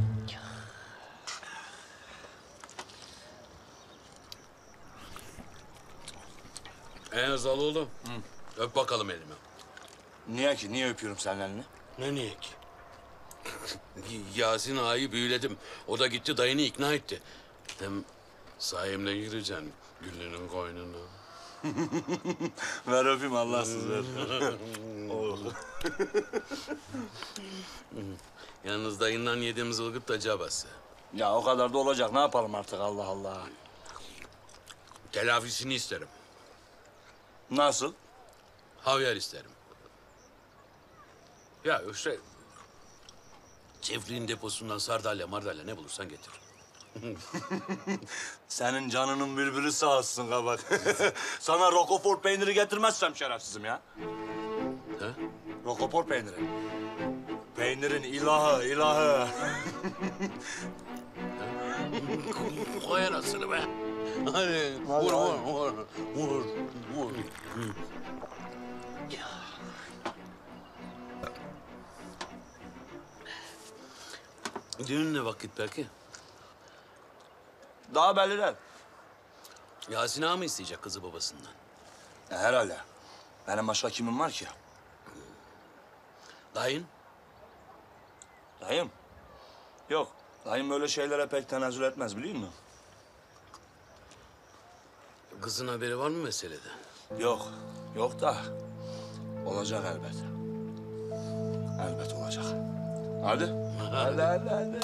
Enzal oğlum. Öp bakalım elimi. Niye ki? Niye öpüyorum senin elini? Ne niye ki? Yasin ağayı büyüledim. O da gitti dayını ikna etti. Hem sayemle gireceksin Güllü'nün koynuna. Ver öpeyim Allahsız ver. Yalnız dayından yediğimiz ılgıt da cabası. Ya o kadar da olacak. Ne yapalım artık Allah Allah. Telafisini isterim. Nasıl? Havyar isterim. Ya işte çiftliğin deposundan sardalya mardalya ne bulursan getir. Senin canının bülbülü sağ olsun kabak. Sana Roquefort peyniri getirmezsem şerefsizim ya. Ha? Roquefort peyniri. Peynirin ilahı, ilahı. Koy anasını be. Hadi vur, vur, vur, vur, vur. Düğün ne vakit peki? Daha belli değil. Yasin ağa mı isteyecek kızı babasından? Ya herhalde. Benim başka kimim var ki? Dayın? Dayım? Yok. Dayım böyle şeylere pek tenezzül etmez biliyor musun? Kızın haberi var mı meselede? Yok. Yok da olacak elbet. Elbet olacak. Hadi. Hadi, hadi, hadi.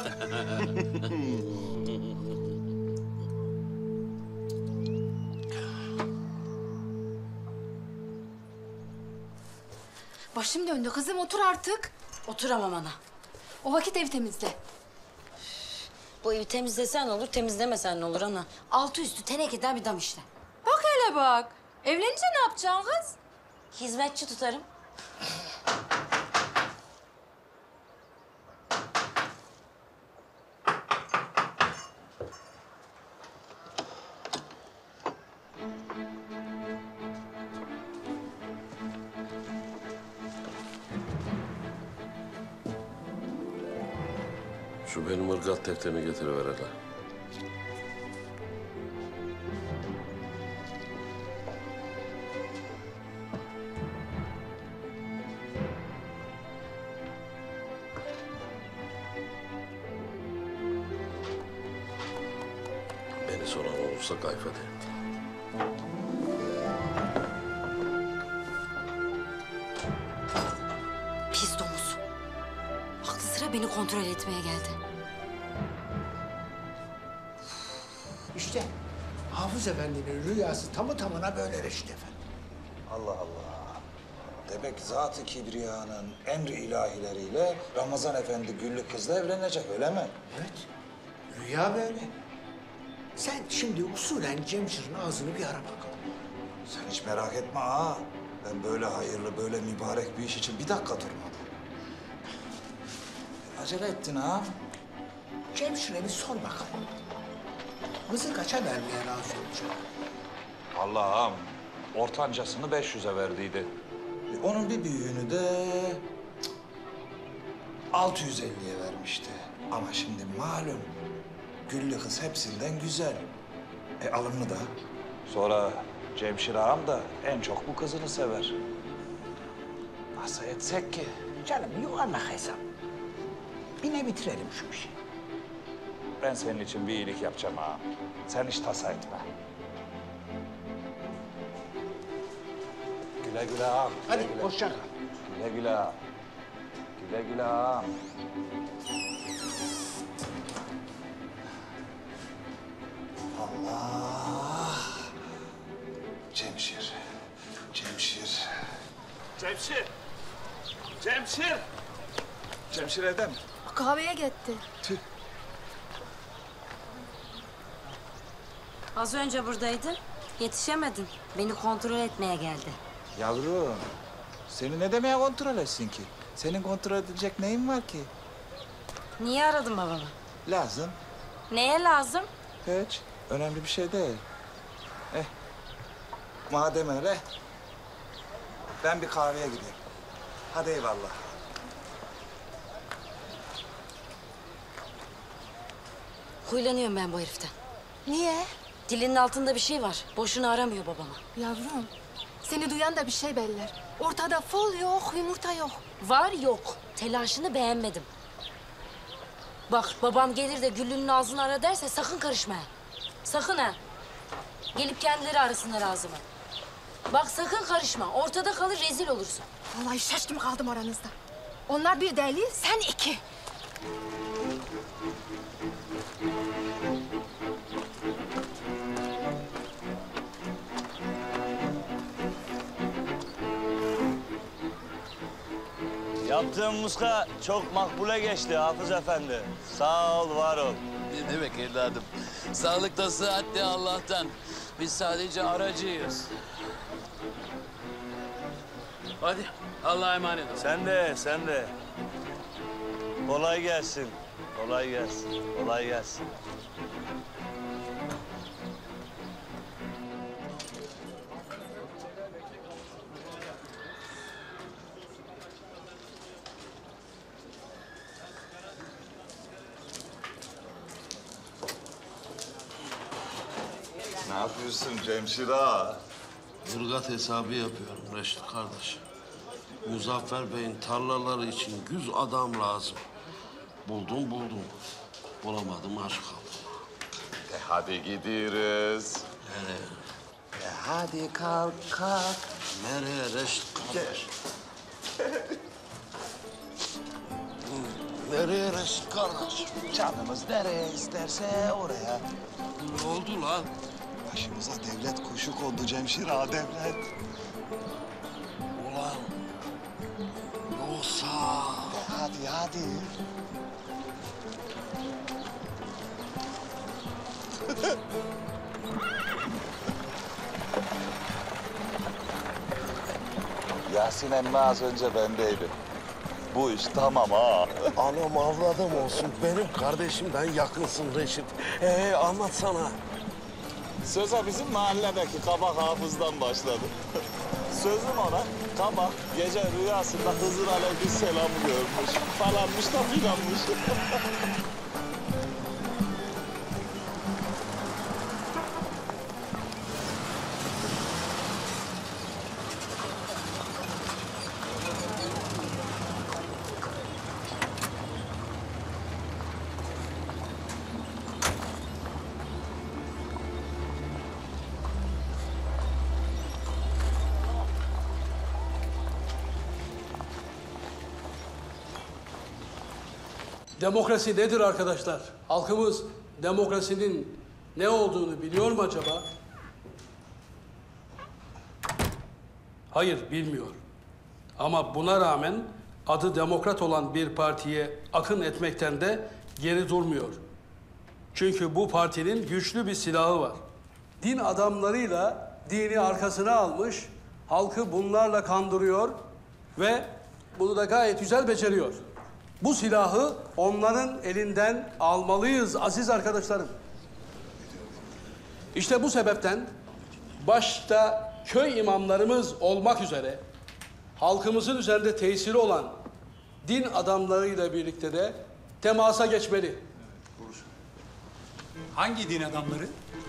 Başım döndü kızım otur artık. Oturamam ana. O vakit ev temizle. Bu evi temizlesen olur, temizlemesen olur ana. Altı üstü tenekeden bir dam işte. Bak hele bak. Evlenince ne yapacaksın kız? Hizmetçi tutarım. Şu benim ırgat defterini getiriver hele. Beni soran olursa kayfede. Pis domuz. Aklı sıra beni kontrol etmeye geldi. İşte Hafız Efendi'nin rüyası tamı tamına böyle Reşit Efendi. Allah Allah. Demek Zat-ı Kibriya'nın emri ilahileriyle Ramazan Efendi Güllü kızla evlenecek öyle mi? Evet. Rüya böyle. Sen şimdi usulen Cemşir'in ağzını bir ara bakalım. Sen hiç merak etme ha. Ben böyle hayırlı, böyle mübarek bir iş için bir dakika durmadım. Acele ettin ha. Cemşir'e bir sor bakalım. Kızı kaça vermeye razı olacak? Allah'ım, ortancasını beş yüze verdiydi. E, onun bir büyüğünü de cık, altı yüz elliye vermişti. Ama şimdi malum Güllü kız hepsinden güzel. E alımlı da. Sonra Cemşir ağam da en çok bu kızını sever. Nasıl etsek ki? Canım yuvarlak hesap. Bir ne bitirelim şu işi. Ben senin için bir iyilik yapacağım ağam. Sen hiç tasa etme. Güle güle ağam. Güle Hadi güle. hoşça kal. Güle güle ağam. Güle güle ağam. Allah. Cemşir. Cemşir. Cemşir! Cemşir! Cemşir evde mi? Kahveye gitti. Tüh. Az önce buradaydın. Yetişemedin. Beni kontrol etmeye geldi. Yavrum, seni ne demeye kontrol etsin ki? Senin kontrol edilecek neyin var ki? Niye aradın babamı? Lazım. Neye lazım? Hiç. Önemli bir şey değil. Eh, madem öyle, ben bir kahveye gideyim. Hadi eyvallah. Huylanıyorum ben bu heriften. Niye? Dilinin altında bir şey var. Boşuna aramıyor babama. Yavrum, seni duyan da bir şey beller. Ortada fol yok, yumurta yok. Var yok. Telaşını beğenmedim. Bak babam gelir de Güllü'nün ağzını ara derse sakın karışma. ha. Sakın ha. Gelip kendileri arasınlar ağzımı. Bak sakın karışma. Ortada kalır rezil olursun. Vallahi şaştım kaldım aranızda. Onlar bir deli, sen iki. Yaptığın muska çok makbule geçti Hafız Efendi. Sağ ol, var ol. Ne demek evladım? Sağlık da sıhhat de Allah'tan. Biz sadece aracıyız. Hadi Allah'a emanet ol. Sen de, sen de. Kolay gelsin. Kolay gelsin. Kolay gelsin. Ne yapıyorsun Cemşir ağa? Irgat hesabı yapıyorum Reşit kardeş. Muzaffer Bey'in tarlaları için güz adam lazım. Buldum buldum. Bulamadım aç kaldım. E hadi gidiyoruz. Nereye? E hadi kalk kalk. Nereye Reşit kardeş? Nereye Reşit kardeş? Canımız nereye isterse oraya. Ne oldu lan? Başımıza devlet kuşu kondu Cemşir ağa devlet. Ulan yoksa... E hadi hadi. Yasin emmi az önce bendeydi. Bu iş tamam ha. Anam avladım olsun. Benim kardeşimden yakınsın Reşit. Ee anlatsana. Söze bizim mahalledeki kabak hafızdan başladı. Sözüm ona, kabak gece rüyasında Hızır Aleyhisselam'ı görmüş. Falanmış da filanmış. Demokrasi nedir arkadaşlar? Halkımız demokrasinin ne olduğunu biliyor mu acaba? Hayır, bilmiyor. Ama buna rağmen adı demokrat olan bir partiye akın etmekten de geri durmuyor. Çünkü bu partinin güçlü bir silahı var. Din adamlarıyla dini arkasına almış, halkı bunlarla kandırıyor ve bunu da gayet güzel beceriyor. Bu silahı onların elinden almalıyız aziz arkadaşlarım. İşte bu sebepten başta köy imamlarımız olmak üzere halkımızın üzerinde tesiri olan din adamlarıyla birlikte de temasa geçmeli. Hangi din adamları?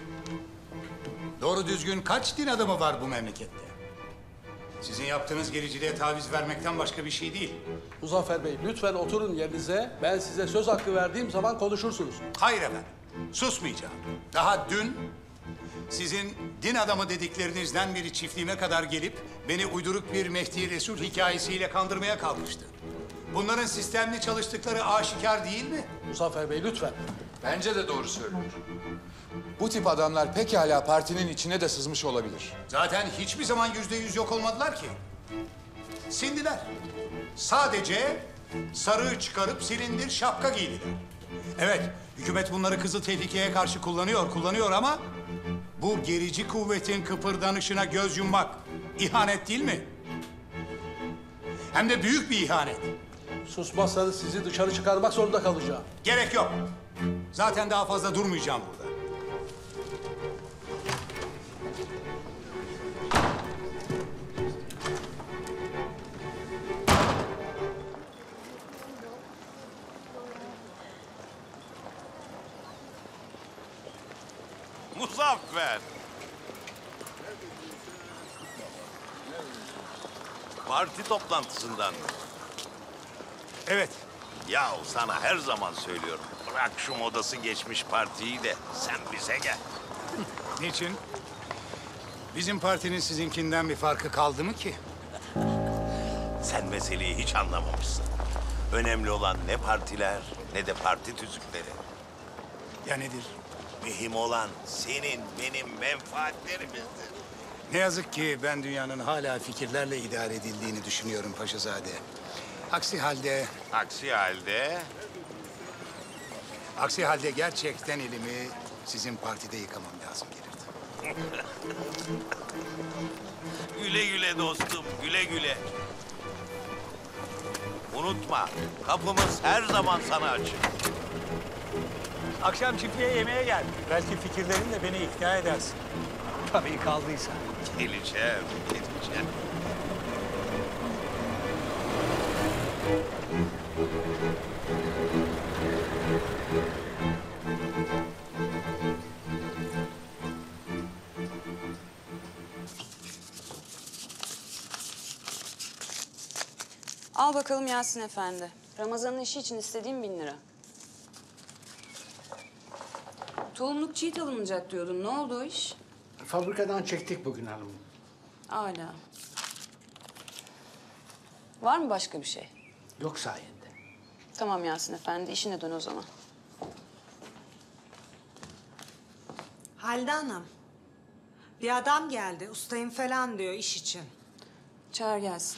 Doğru düzgün kaç din adamı var bu memlekette? Sizin yaptığınız gericiliğe taviz vermekten başka bir şey değil. Muzaffer Bey, lütfen oturun yerinize. Ben size söz hakkı verdiğim zaman konuşursunuz. Hayır efendim, susmayacağım. Daha dün sizin din adamı dediklerinizden biri çiftliğime kadar gelip beni uyduruk bir Mehdi Resul hikayesiyle kandırmaya kalkıştı. Bunların sistemli çalıştıkları aşikar değil mi? Muzaffer Bey, lütfen. Bence de doğru söylüyor. Bu tip adamlar pekala partinin içine de sızmış olabilir. Zaten hiçbir zaman yüzde yüz yok olmadılar ki. Sindiler. Sadece sarığı çıkarıp silindir şapka giydiler. Evet, hükümet bunları kızıl tehlikeye karşı kullanıyor, kullanıyor ama... bu gerici kuvvetin kıpırdanışına göz yummak ihanet değil mi? Hem de büyük bir ihanet. Susmazsanız sizi dışarı çıkarmak zorunda kalacağım. Gerek yok. Zaten daha fazla durmayacağım burada. Muzaffer. Parti toplantısından mı? Evet. Yahu sana her zaman söylüyorum. Bırak şu modası geçmiş partiyi de sen bize gel. Niçin? Bizim partinin sizinkinden bir farkı kaldı mı ki? Sen meseleyi hiç anlamamışsın. Önemli olan ne partiler ne de parti tüzükleri. Ya nedir? Mühim olan senin benim menfaatlerimizdir. Ne yazık ki ben dünyanın hala fikirlerle idare edildiğini düşünüyorum Paşazade. Aksi halde... Aksi halde... Aksi halde gerçekten elimi sizin partide yıkamam lazım gelirdi. Güle güle dostum, güle güle. Unutma, kapımız her zaman sana açık. Akşam çiftliğe yemeğe gel. Belki fikirlerinle beni ikna edersin. Tabii kaldıysa. Geleceğim, geleceğim. Al bakalım Yasin Efendi. Ramazan'ın işi için istediğim bin lira. Tohumluk çiğit alınacak diyordun. Ne oldu o iş? Fabrikadan çektik bugün hanım. Hala. Var mı başka bir şey? Yok sayende. Tamam Yasin Efendi, işine dön o zaman. Halide Hanım. Bir adam geldi. Ustayım falan diyor iş için. Çağır gelsin.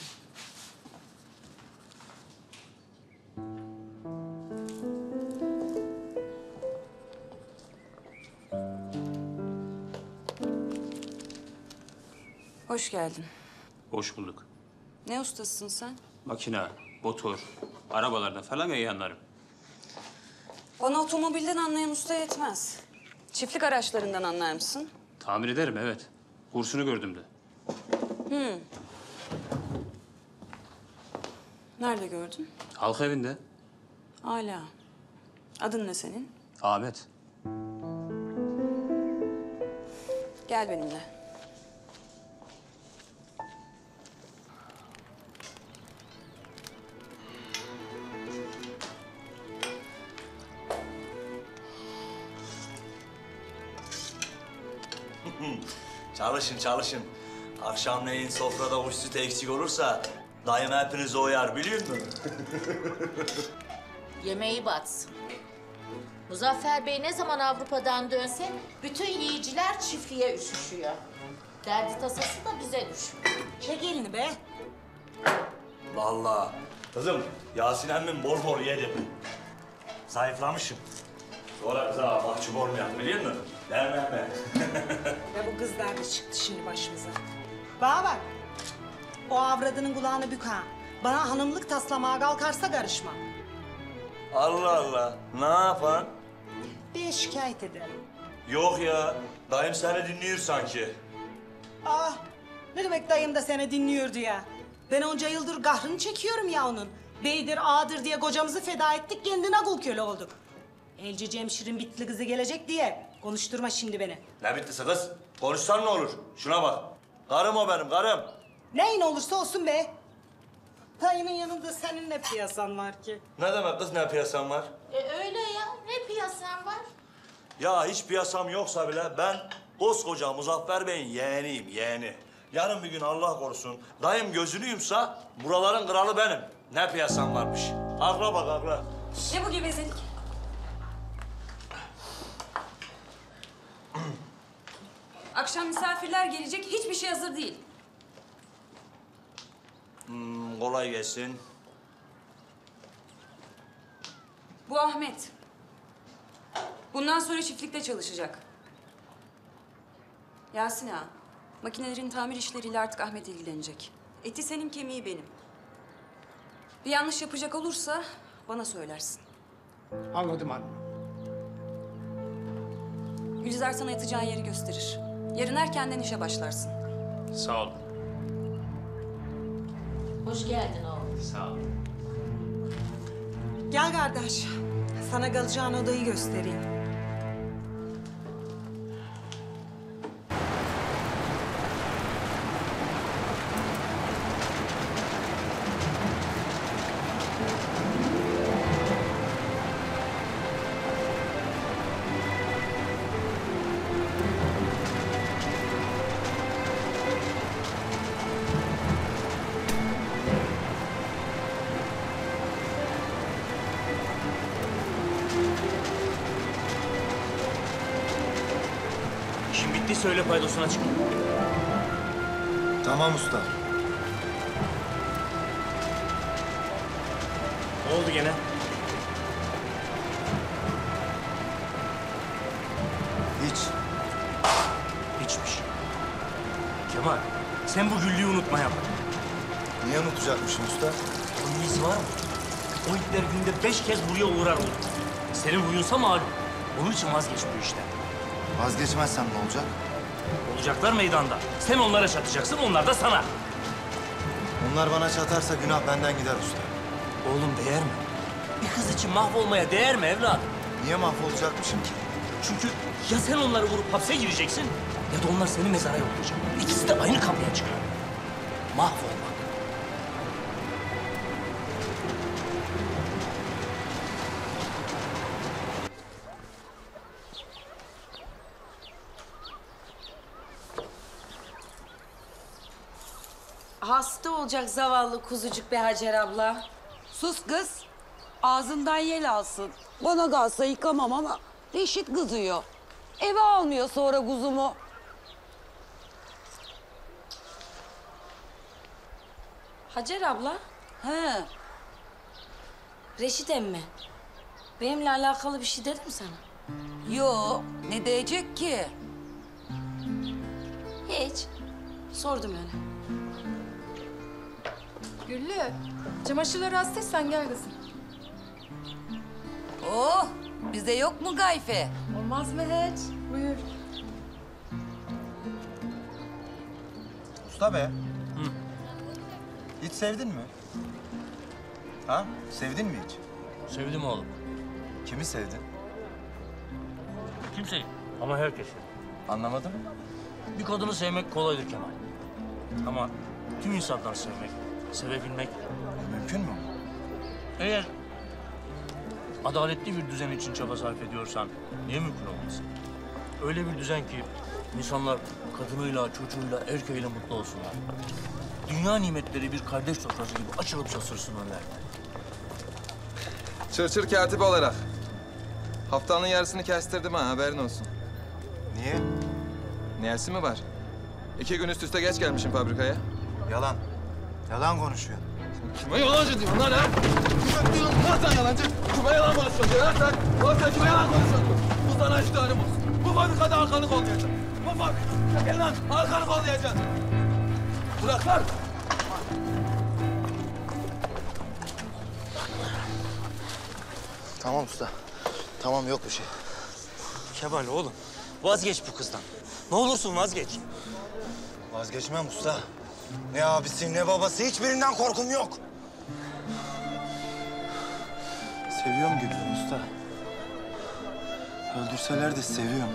Hoş geldin. Hoş bulduk. Ne ustasısın sen? Makine, motor, arabalardan falan iyi anlarım. Bana otomobilden anlayan usta yetmez. Çiftlik araçlarından anlar mısın? Tamir ederim, evet. Kursunu gördüm de. Hmm. Nerede gördün? Halk evinde. Hala. Adın ne senin? Ahmet. Gel benimle. Çalışın, çalışın. Akşamleyin sofrada kuş sütü eksik olursa dayım hepinizi oyar biliyor musun? Yemeği batsın. Muzaffer Bey ne zaman Avrupa'dan dönse bütün yiyiciler çiftliğe üşüşüyor. Derdi tasası da bize düşüyor. Çek elini be. Vallahi kızım Yasin emmin bol bol yedim. Zayıflamışım. Sonra kıza mahcup olmayalım biliyor musun? Değil mi? Ya bu kızlar da çıktı şimdi başımıza. Bana bak. O avradının kulağını bük ha. Bana hanımlık taslamaya kalkarsa karışma. Allah Allah. Ne yapan? Bir şikayet ederim. Yok ya. Dayım seni dinliyor sanki. Ah, ne demek dayım da seni dinliyordu ya. Ben onca yıldır kahrını çekiyorum ya onun. Beydir, ağadır diye kocamızı feda ettik, kendine kul köle olduk. Elci Cemşir'in bitli kızı gelecek diye konuşturma şimdi beni. Ne bittisi kız? Konuşsan ne olur? Şuna bak. Karım o benim, karım. Neyin olursa olsun be. Dayımın yanında senin ne piyasan var ki? Ne demek kız ne piyasan var? E öyle ya. Ne piyasan var? Ya hiç piyasam yoksa bile ben koskoca Muzaffer Bey'in yeğeniyim, yeğeni. Yarın bir gün Allah korusun dayım gözünü yumsa buraların kralı benim. Ne piyasam varmış. Akla bak akla. Ne bu gevezelik? Akşam misafirler gelecek, hiçbir şey hazır değil. Hmm, kolay gelsin. Bu Ahmet. Bundan sonra çiftlikte çalışacak. Yasin ağa, makinelerin tamir işleriyle artık Ahmet ilgilenecek. Eti senin, kemiği benim. Bir yanlış yapacak olursa bana söylersin. Anladım hanım. Gülizar sana yatacağın yeri gösterir. Yarın erkenden işe başlarsın. Sağ ol. Hoş geldin oğlum. Sağ ol. Gel kardeş, sana kalacağın odayı göstereyim. İşin bitti söyle paydosuna çık. Tamam usta. Ne oldu gene? Hiç. Hiçmiş. Kemal, sen bu güllüğü unutmaya bak. Niye unutacakmışım usta? Onun iyisi var mı? O itler günde beş kez buraya uğrar olur. Senin huyunsa malum. Onun için vazgeç bu işten. Vazgeçmezsem ne olacak? Olacaklar meydanda. Sen onlara çatacaksın, onlar da sana. Onlar bana çatarsa günah benden gider usta. Oğlum değer mi? Bir kız için mahvolmaya değer mi evladım? Niye mahvolacakmışım ki? Çünkü ya sen onları vurup hapse gireceksin ya da onlar seni mezara yollayacak. İkisi de aynı kapıya çıkıyor. Mahvolmak. Hasta olacak zavallı kuzucuk be Hacer abla. Sus kız. Ağzından yel alsın. Bana kalsa yıkamam ama Reşit kızıyor. Eve almıyor sonra kuzumu. Hacer abla. He. Reşit emmi. Benimle alakalı bir şey dedi mi sana? Yo, ne diyecek ki? Hiç. Sordum öyle. Güllü, çamaşırları hastaysan gel kızım. Oh, bize yok mu gayfe? Olmaz mı hiç? Buyur. Usta be. Hiç sevdin mi? Ha? Sevdin mi hiç? Sevdim oğlum. Kimi sevdin? Kimseyi ama herkesi. Anlamadım. Bir kadını sevmek kolaydır Kemal. Ama tüm insanları sevmek, sevebilmek... Mümkün mü? Eğer adaletli bir düzen için çaba sarf ediyorsan niye mümkün olmasın? Öyle bir düzen ki insanlar kadınıyla, çocuğuyla, erkeğiyle mutlu olsunlar. Dünya nimetleri bir kardeş sofrası gibi açılıp saçırsın önlerine. Çırçır katibi olarak. Haftanın yarısını kestirdim ha, haberin olsun. Niye? Niyesi mi var? İki gün üst üste geç gelmişim fabrikaya. Yalan. Yalan konuşuyor. Kime yalancı diyorsun lan ha? Kime diyorsun lan sen yalancı? Kime yalan konuşuyorsun lan sen? Lan sen kime yalan konuşuyorsun? Bu sana iştahım olsun. Bu fabrikada arkanı kollayacaksın. Bu fabrikada gel lan arkanı kollayacaksın. Bırak lan! Tamam usta. Tamam yok bir şey. Kemal oğlum vazgeç bu kızdan. Ne olursun vazgeç. Vazgeçmem usta. Ne abisi ne babası hiçbirinden korkum yok. Seviyorum Gülfem usta. Öldürseler de seviyorum.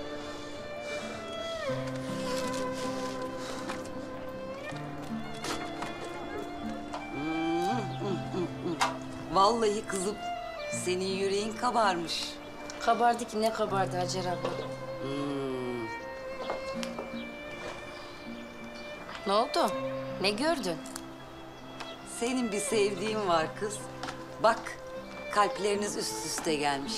Vallahi kızım senin yüreğin kabarmış. Kabardı ki ne kabardı Hacer abla. Hmm. Ne oldu? Ne gördün? Senin bir sevdiğin var kız. Bak kalpleriniz üst üste gelmiş.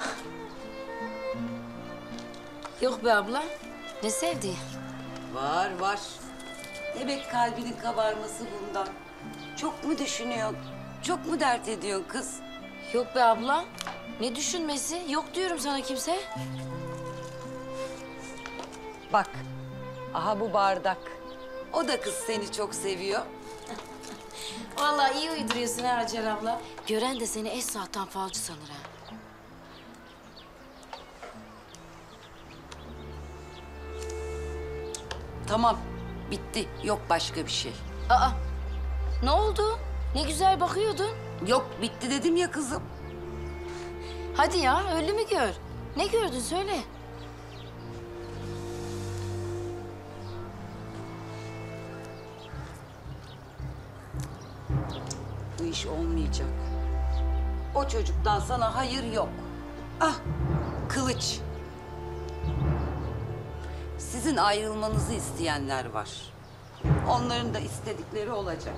Yok be abla. Ne sevdiği? Var var. Demek kalbinin kabarması bundan. Çok mu düşünüyorsun? Çok mu dert ediyorsun kız? Yok be abla. Ne düşünmesi? Yok diyorum sana kimse. Bak. Aha bu bardak. O da kız seni çok seviyor. Vallahi iyi uyduruyorsun ha Hacer abla. Gören de seni eş saatten falcı sanır ha. Tamam. Bitti. Yok başka bir şey. Aa. Ne oldu? Ne güzel bakıyordun. Yok bitti dedim ya kızım. Hadi ya öyle mi gör? Ne gördün söyle. Bu iş olmayacak. O çocuktan sana hayır yok. Ah, kılıç. Sizin ayrılmanızı isteyenler var. Onların da istedikleri olacak.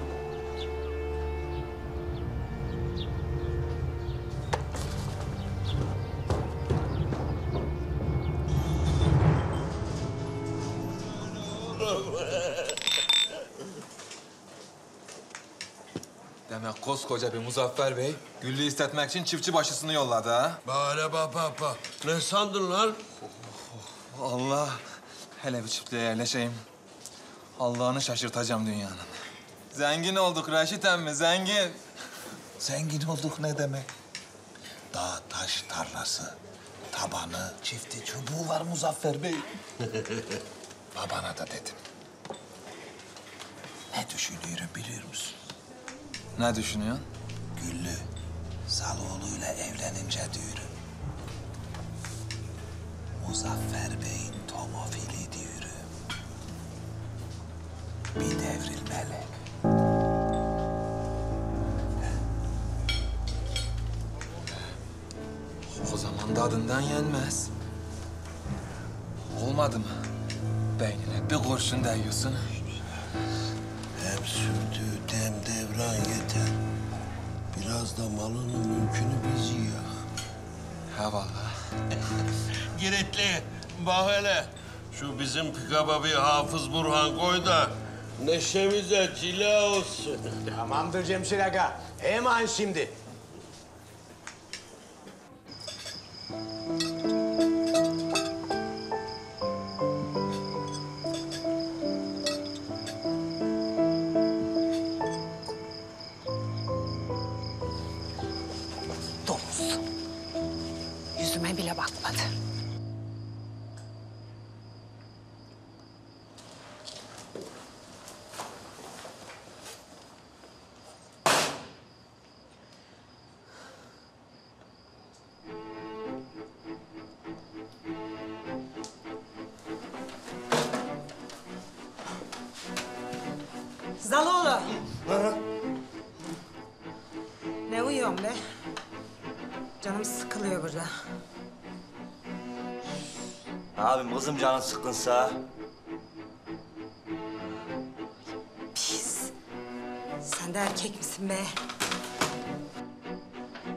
Demek koskoca bir Muzaffer Bey, Güllü istetmek için çiftçi başısını yolladı ha? Bana bak baba. Ne sandın lan? Allah, hele bir çiftliğe yerleşeyim. Allah'ını şaşırtacağım dünyanın. Zengin olduk Reşit emmi, zengin. Zengin olduk ne demek? Dağ, taş tarlası, tabanı, çifti, çubuğu var Muzaffer Bey. Babana da dedim. Ne düşünüyorum biliyor musun? Ne düşünüyorsun? Güllü, Zaloğlu'yla evlenince diyorum. Muzaffer Bey'in tomofili diyorum. Bir devrilmeli. O zaman tadından yenmez. Olmadı mı? Beynine bir kurşun değiyorsun. Hem sürdüğü dem devran yeter. Biraz da malının mülkünü biz yiyak. Ha vallahi. Giritli, bak hele. Şu bizim pikaba bir Hafız Burhan koy da neşemize cila olsun. Tamamdır Cemşir Aga. Hemen şimdi. Domuz. Yüzüme bile bakmadı. Zaloğlu. Ne uyuyorsun be? Canım sıkılıyor burada. Abim kızım canın sıkkınsa. Pis. Sen de erkek misin be?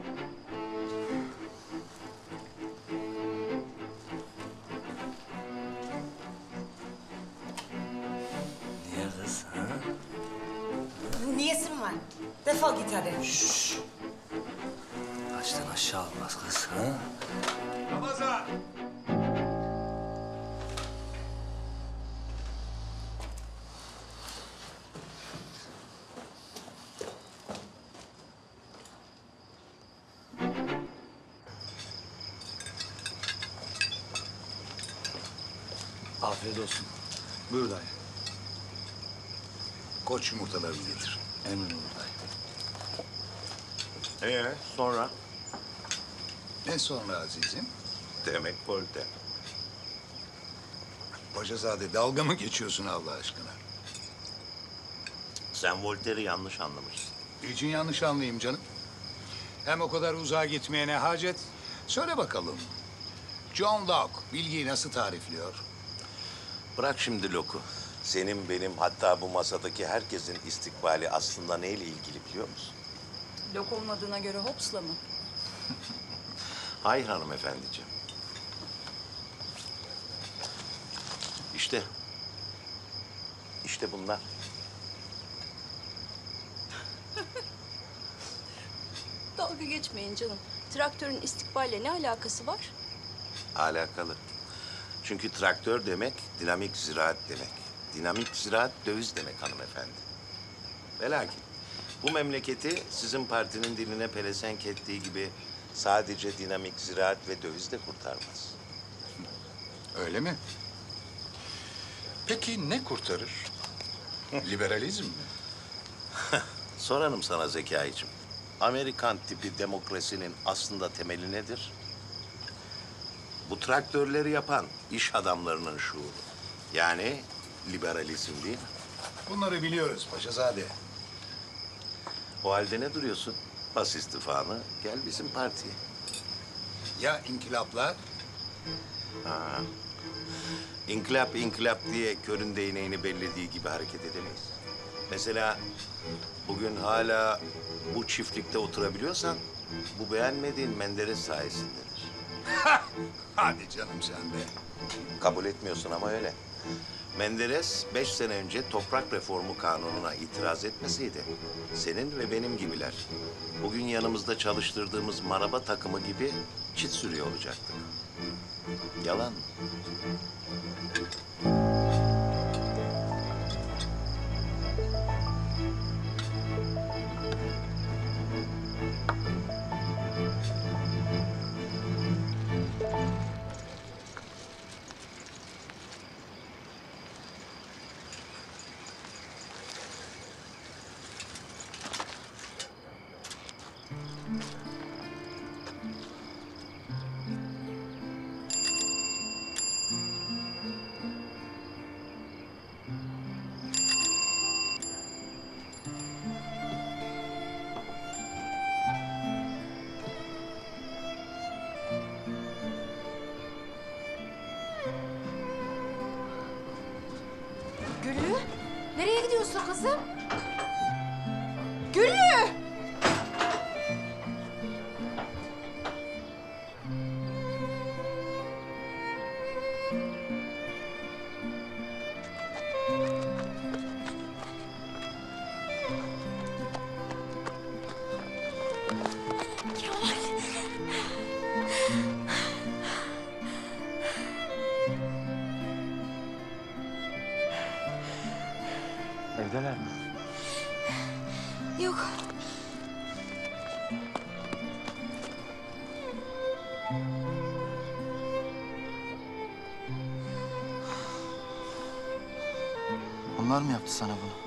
defol git hadi. Şşş. Taştan aşağı olmaz kız. Ha? Ramazan! Afiyet olsun. Buyur dayı. Koç yumurtalarını getir. Emin ol dayı. Ee, sonra? Ne sonra azizim? Demek Volte. Paşazade dalga mı geçiyorsun Allah aşkına? Sen Voltaire'i yanlış anlamışsın. Niçin yanlış anlayayım canım? Hem o kadar uzağa gitmeye ne hacet? Söyle bakalım. John Locke bilgiyi nasıl tarifliyor? Bırak şimdi Locke'u. Senin, benim, hatta bu masadaki herkesin istikbali aslında neyle ilgili biliyor musun? Lok olmadığına göre Hobbes'la mı? Hayır hanımefendiciğim. İşte. İşte bunlar. Dalga geçmeyin canım. Traktörün istikballe ne alakası var? Alakalı. Çünkü traktör demek dinamik ziraat demek. Dinamik ziraat döviz demek hanımefendi. Ve lakin bu memleketi sizin partinin diline pelesenk ettiği gibi sadece dinamik ziraat ve döviz de kurtarmaz. Öyle mi? Peki ne kurtarır? Liberalizm mi? Sorarım sana Zekai'cim. Amerikan tipi demokrasinin aslında temeli nedir? Bu traktörleri yapan iş adamlarının şuuru. Yani liberalizm değil mi? Bunları biliyoruz Paşazade. O halde ne duruyorsun? Bas istifanı, gel bizim partiye. Ya inkılaplar? Ha. İnkılap inkılap diye körün değneğini bellediği gibi hareket edemeyiz. Mesela bugün hala bu çiftlikte oturabiliyorsan bu beğenmediğin Menderes sayesindedir. Hadi canım sen de. Kabul etmiyorsun ama öyle. Menderes beş sene önce toprak reformu kanununa itiraz etmeseydi senin ve benim gibiler bugün yanımızda çalıştırdığımız maraba takımı gibi çit sürüyor olacaktık. Yalan mı? Güllü, nereye gidiyorsun kızım? Güllü! Evdeler mi? Yok. Onlar mı yaptı sana bunu?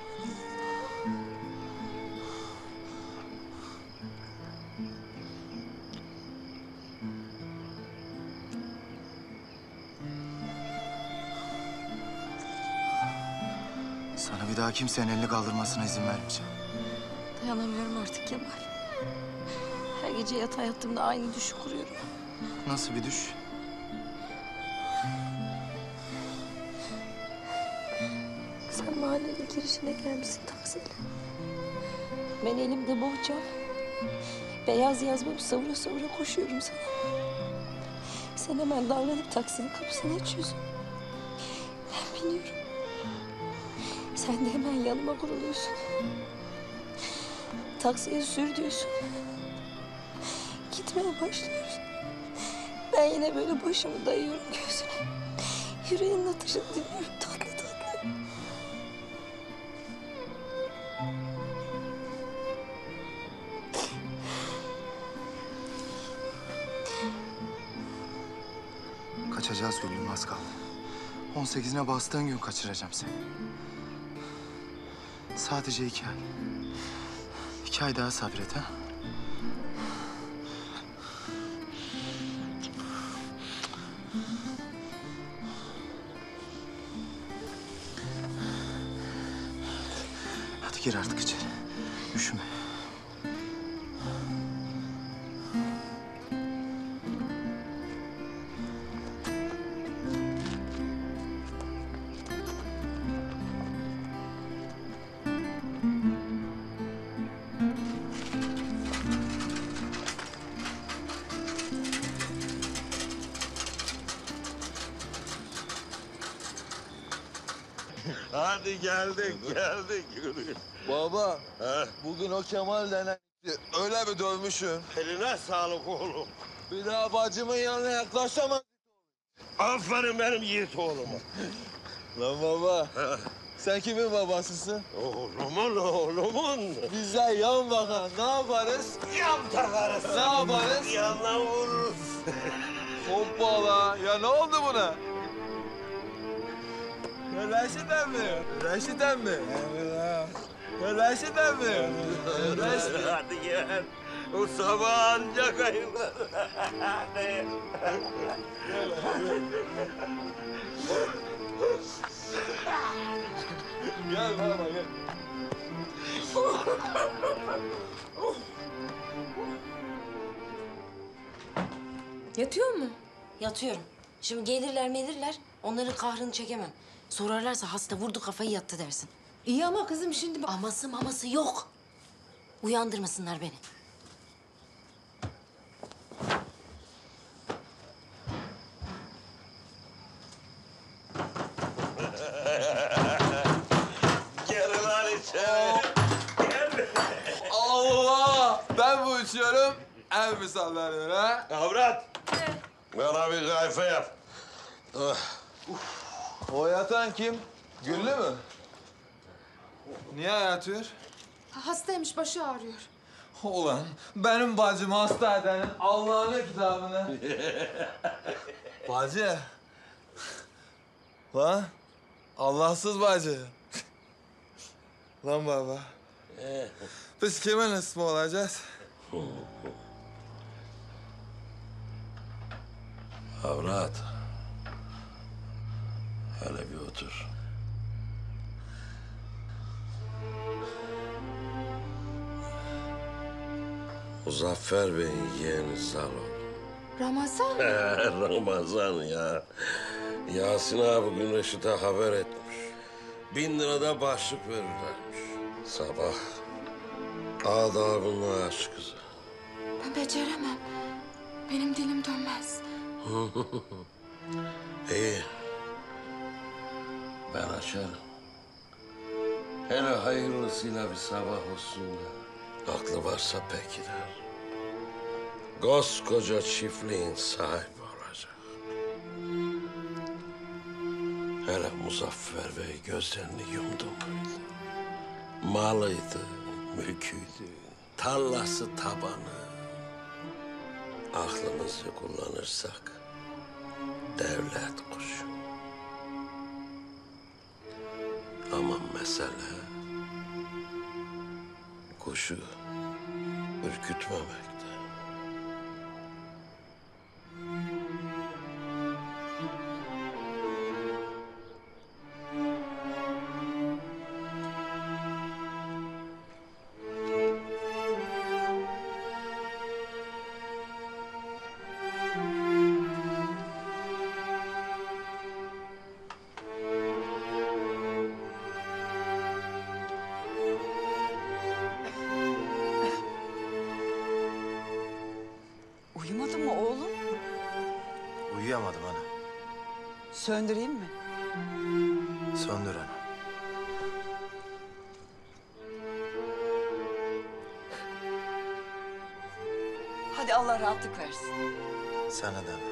Sana bir daha kimsenin elini kaldırmasına izin vermeyeceğim. Dayanamıyorum artık Kemal. Her gece yatağa yattığımda aynı düşü kuruyorum. Nasıl bir düş? Sen mahallenin girişine gelmişsin taksiyle. Ben elimde bohçam. Beyaz yazmamı savura savura koşuyorum sana. Sen hemen davranıp taksinin kapısını açıyorsun. Ben biniyorum. Sen de hemen yanıma kuruluyorsun. Taksiye sür diyorsun. Gitmeye başlıyoruz. Ben yine böyle başımı dayıyorum göğsüne. Yüreğinin atışını dinliyorum tatlı tatlı. Kaçacağız Güllüm, az kaldı. on sekizine bastığın gün kaçıracağım seni. Sadece iki ay. İki ay daha sabret ha. Hadi gir artık içeri. Üşüme. Hadi geldik, geldik. Baba, bugün o Kemal denen öyle bir dövmüşüm. Eline sağlık oğlum. Bir daha bacımın yanına yaklaşamaz. Aferin benim yiğit oğluma. Lan baba, sen kimin babasısın? Oğlumun, oğlumun. Bize yan bakan ne yaparız? Yan takarız. Ne yaparız? Yandan vururuz. Hoppala, ya ne oldu buna? Ya Reşit emmi, Reşit emmi. Ya Reşit emmi. Reşit. Hadi gel. O sabah ancak ayılır. Hadi. Gel baba gel. Yatıyor mu? Yatıyorum. Şimdi gelirler melirler, onların kahrını çekemem. Sorarlarsa hasta vurdu kafayı yattı dersin. İyi ama kızım şimdi... Aması maması yok. Uyandırmasınlar beni. Gelin lan içeri. Allah! Ben bu uçuyorum, el mi sallanıyor ha? Avrat. Bana bir kayfa yap. O yatan kim? Güllü mü? Niye yatıyor? Hastaymış, başı ağrıyor. Ulan benim bacım hasta edenin Allah'ın kitabını. Bacı. Lan Allahsız bacı. Lan baba. Biz kimin ismi olacağız? Avrat. Hele bir otur. Muzaffer Bey'in yeğeni Zalol. Ramazan. Ramazan ya. Yasin abi bugün Reşit'e haber etmiş. Bin lirada başlık verirlermiş. Sabah adabınla aç kızı. Ben beceremem. Benim dilim dönmez. İyi. Ben açarım. Hele hayırlısıyla bir sabah olsun da. Aklı varsa pek gider. Koskoca çiftliğin sahibi olacak. Hele Muzaffer Bey gözlerini yumdu muydu? Malıydı, mülküydü, tarlası tabanı. Aklımızı kullanırsak devlet kuşu. Ama mesele kuşu ürkütmemekte. Uyumadın mı oğlum? Uyuyamadım ana. Söndüreyim mi? Söndür ana. Allah rahatlık versin. Sana da.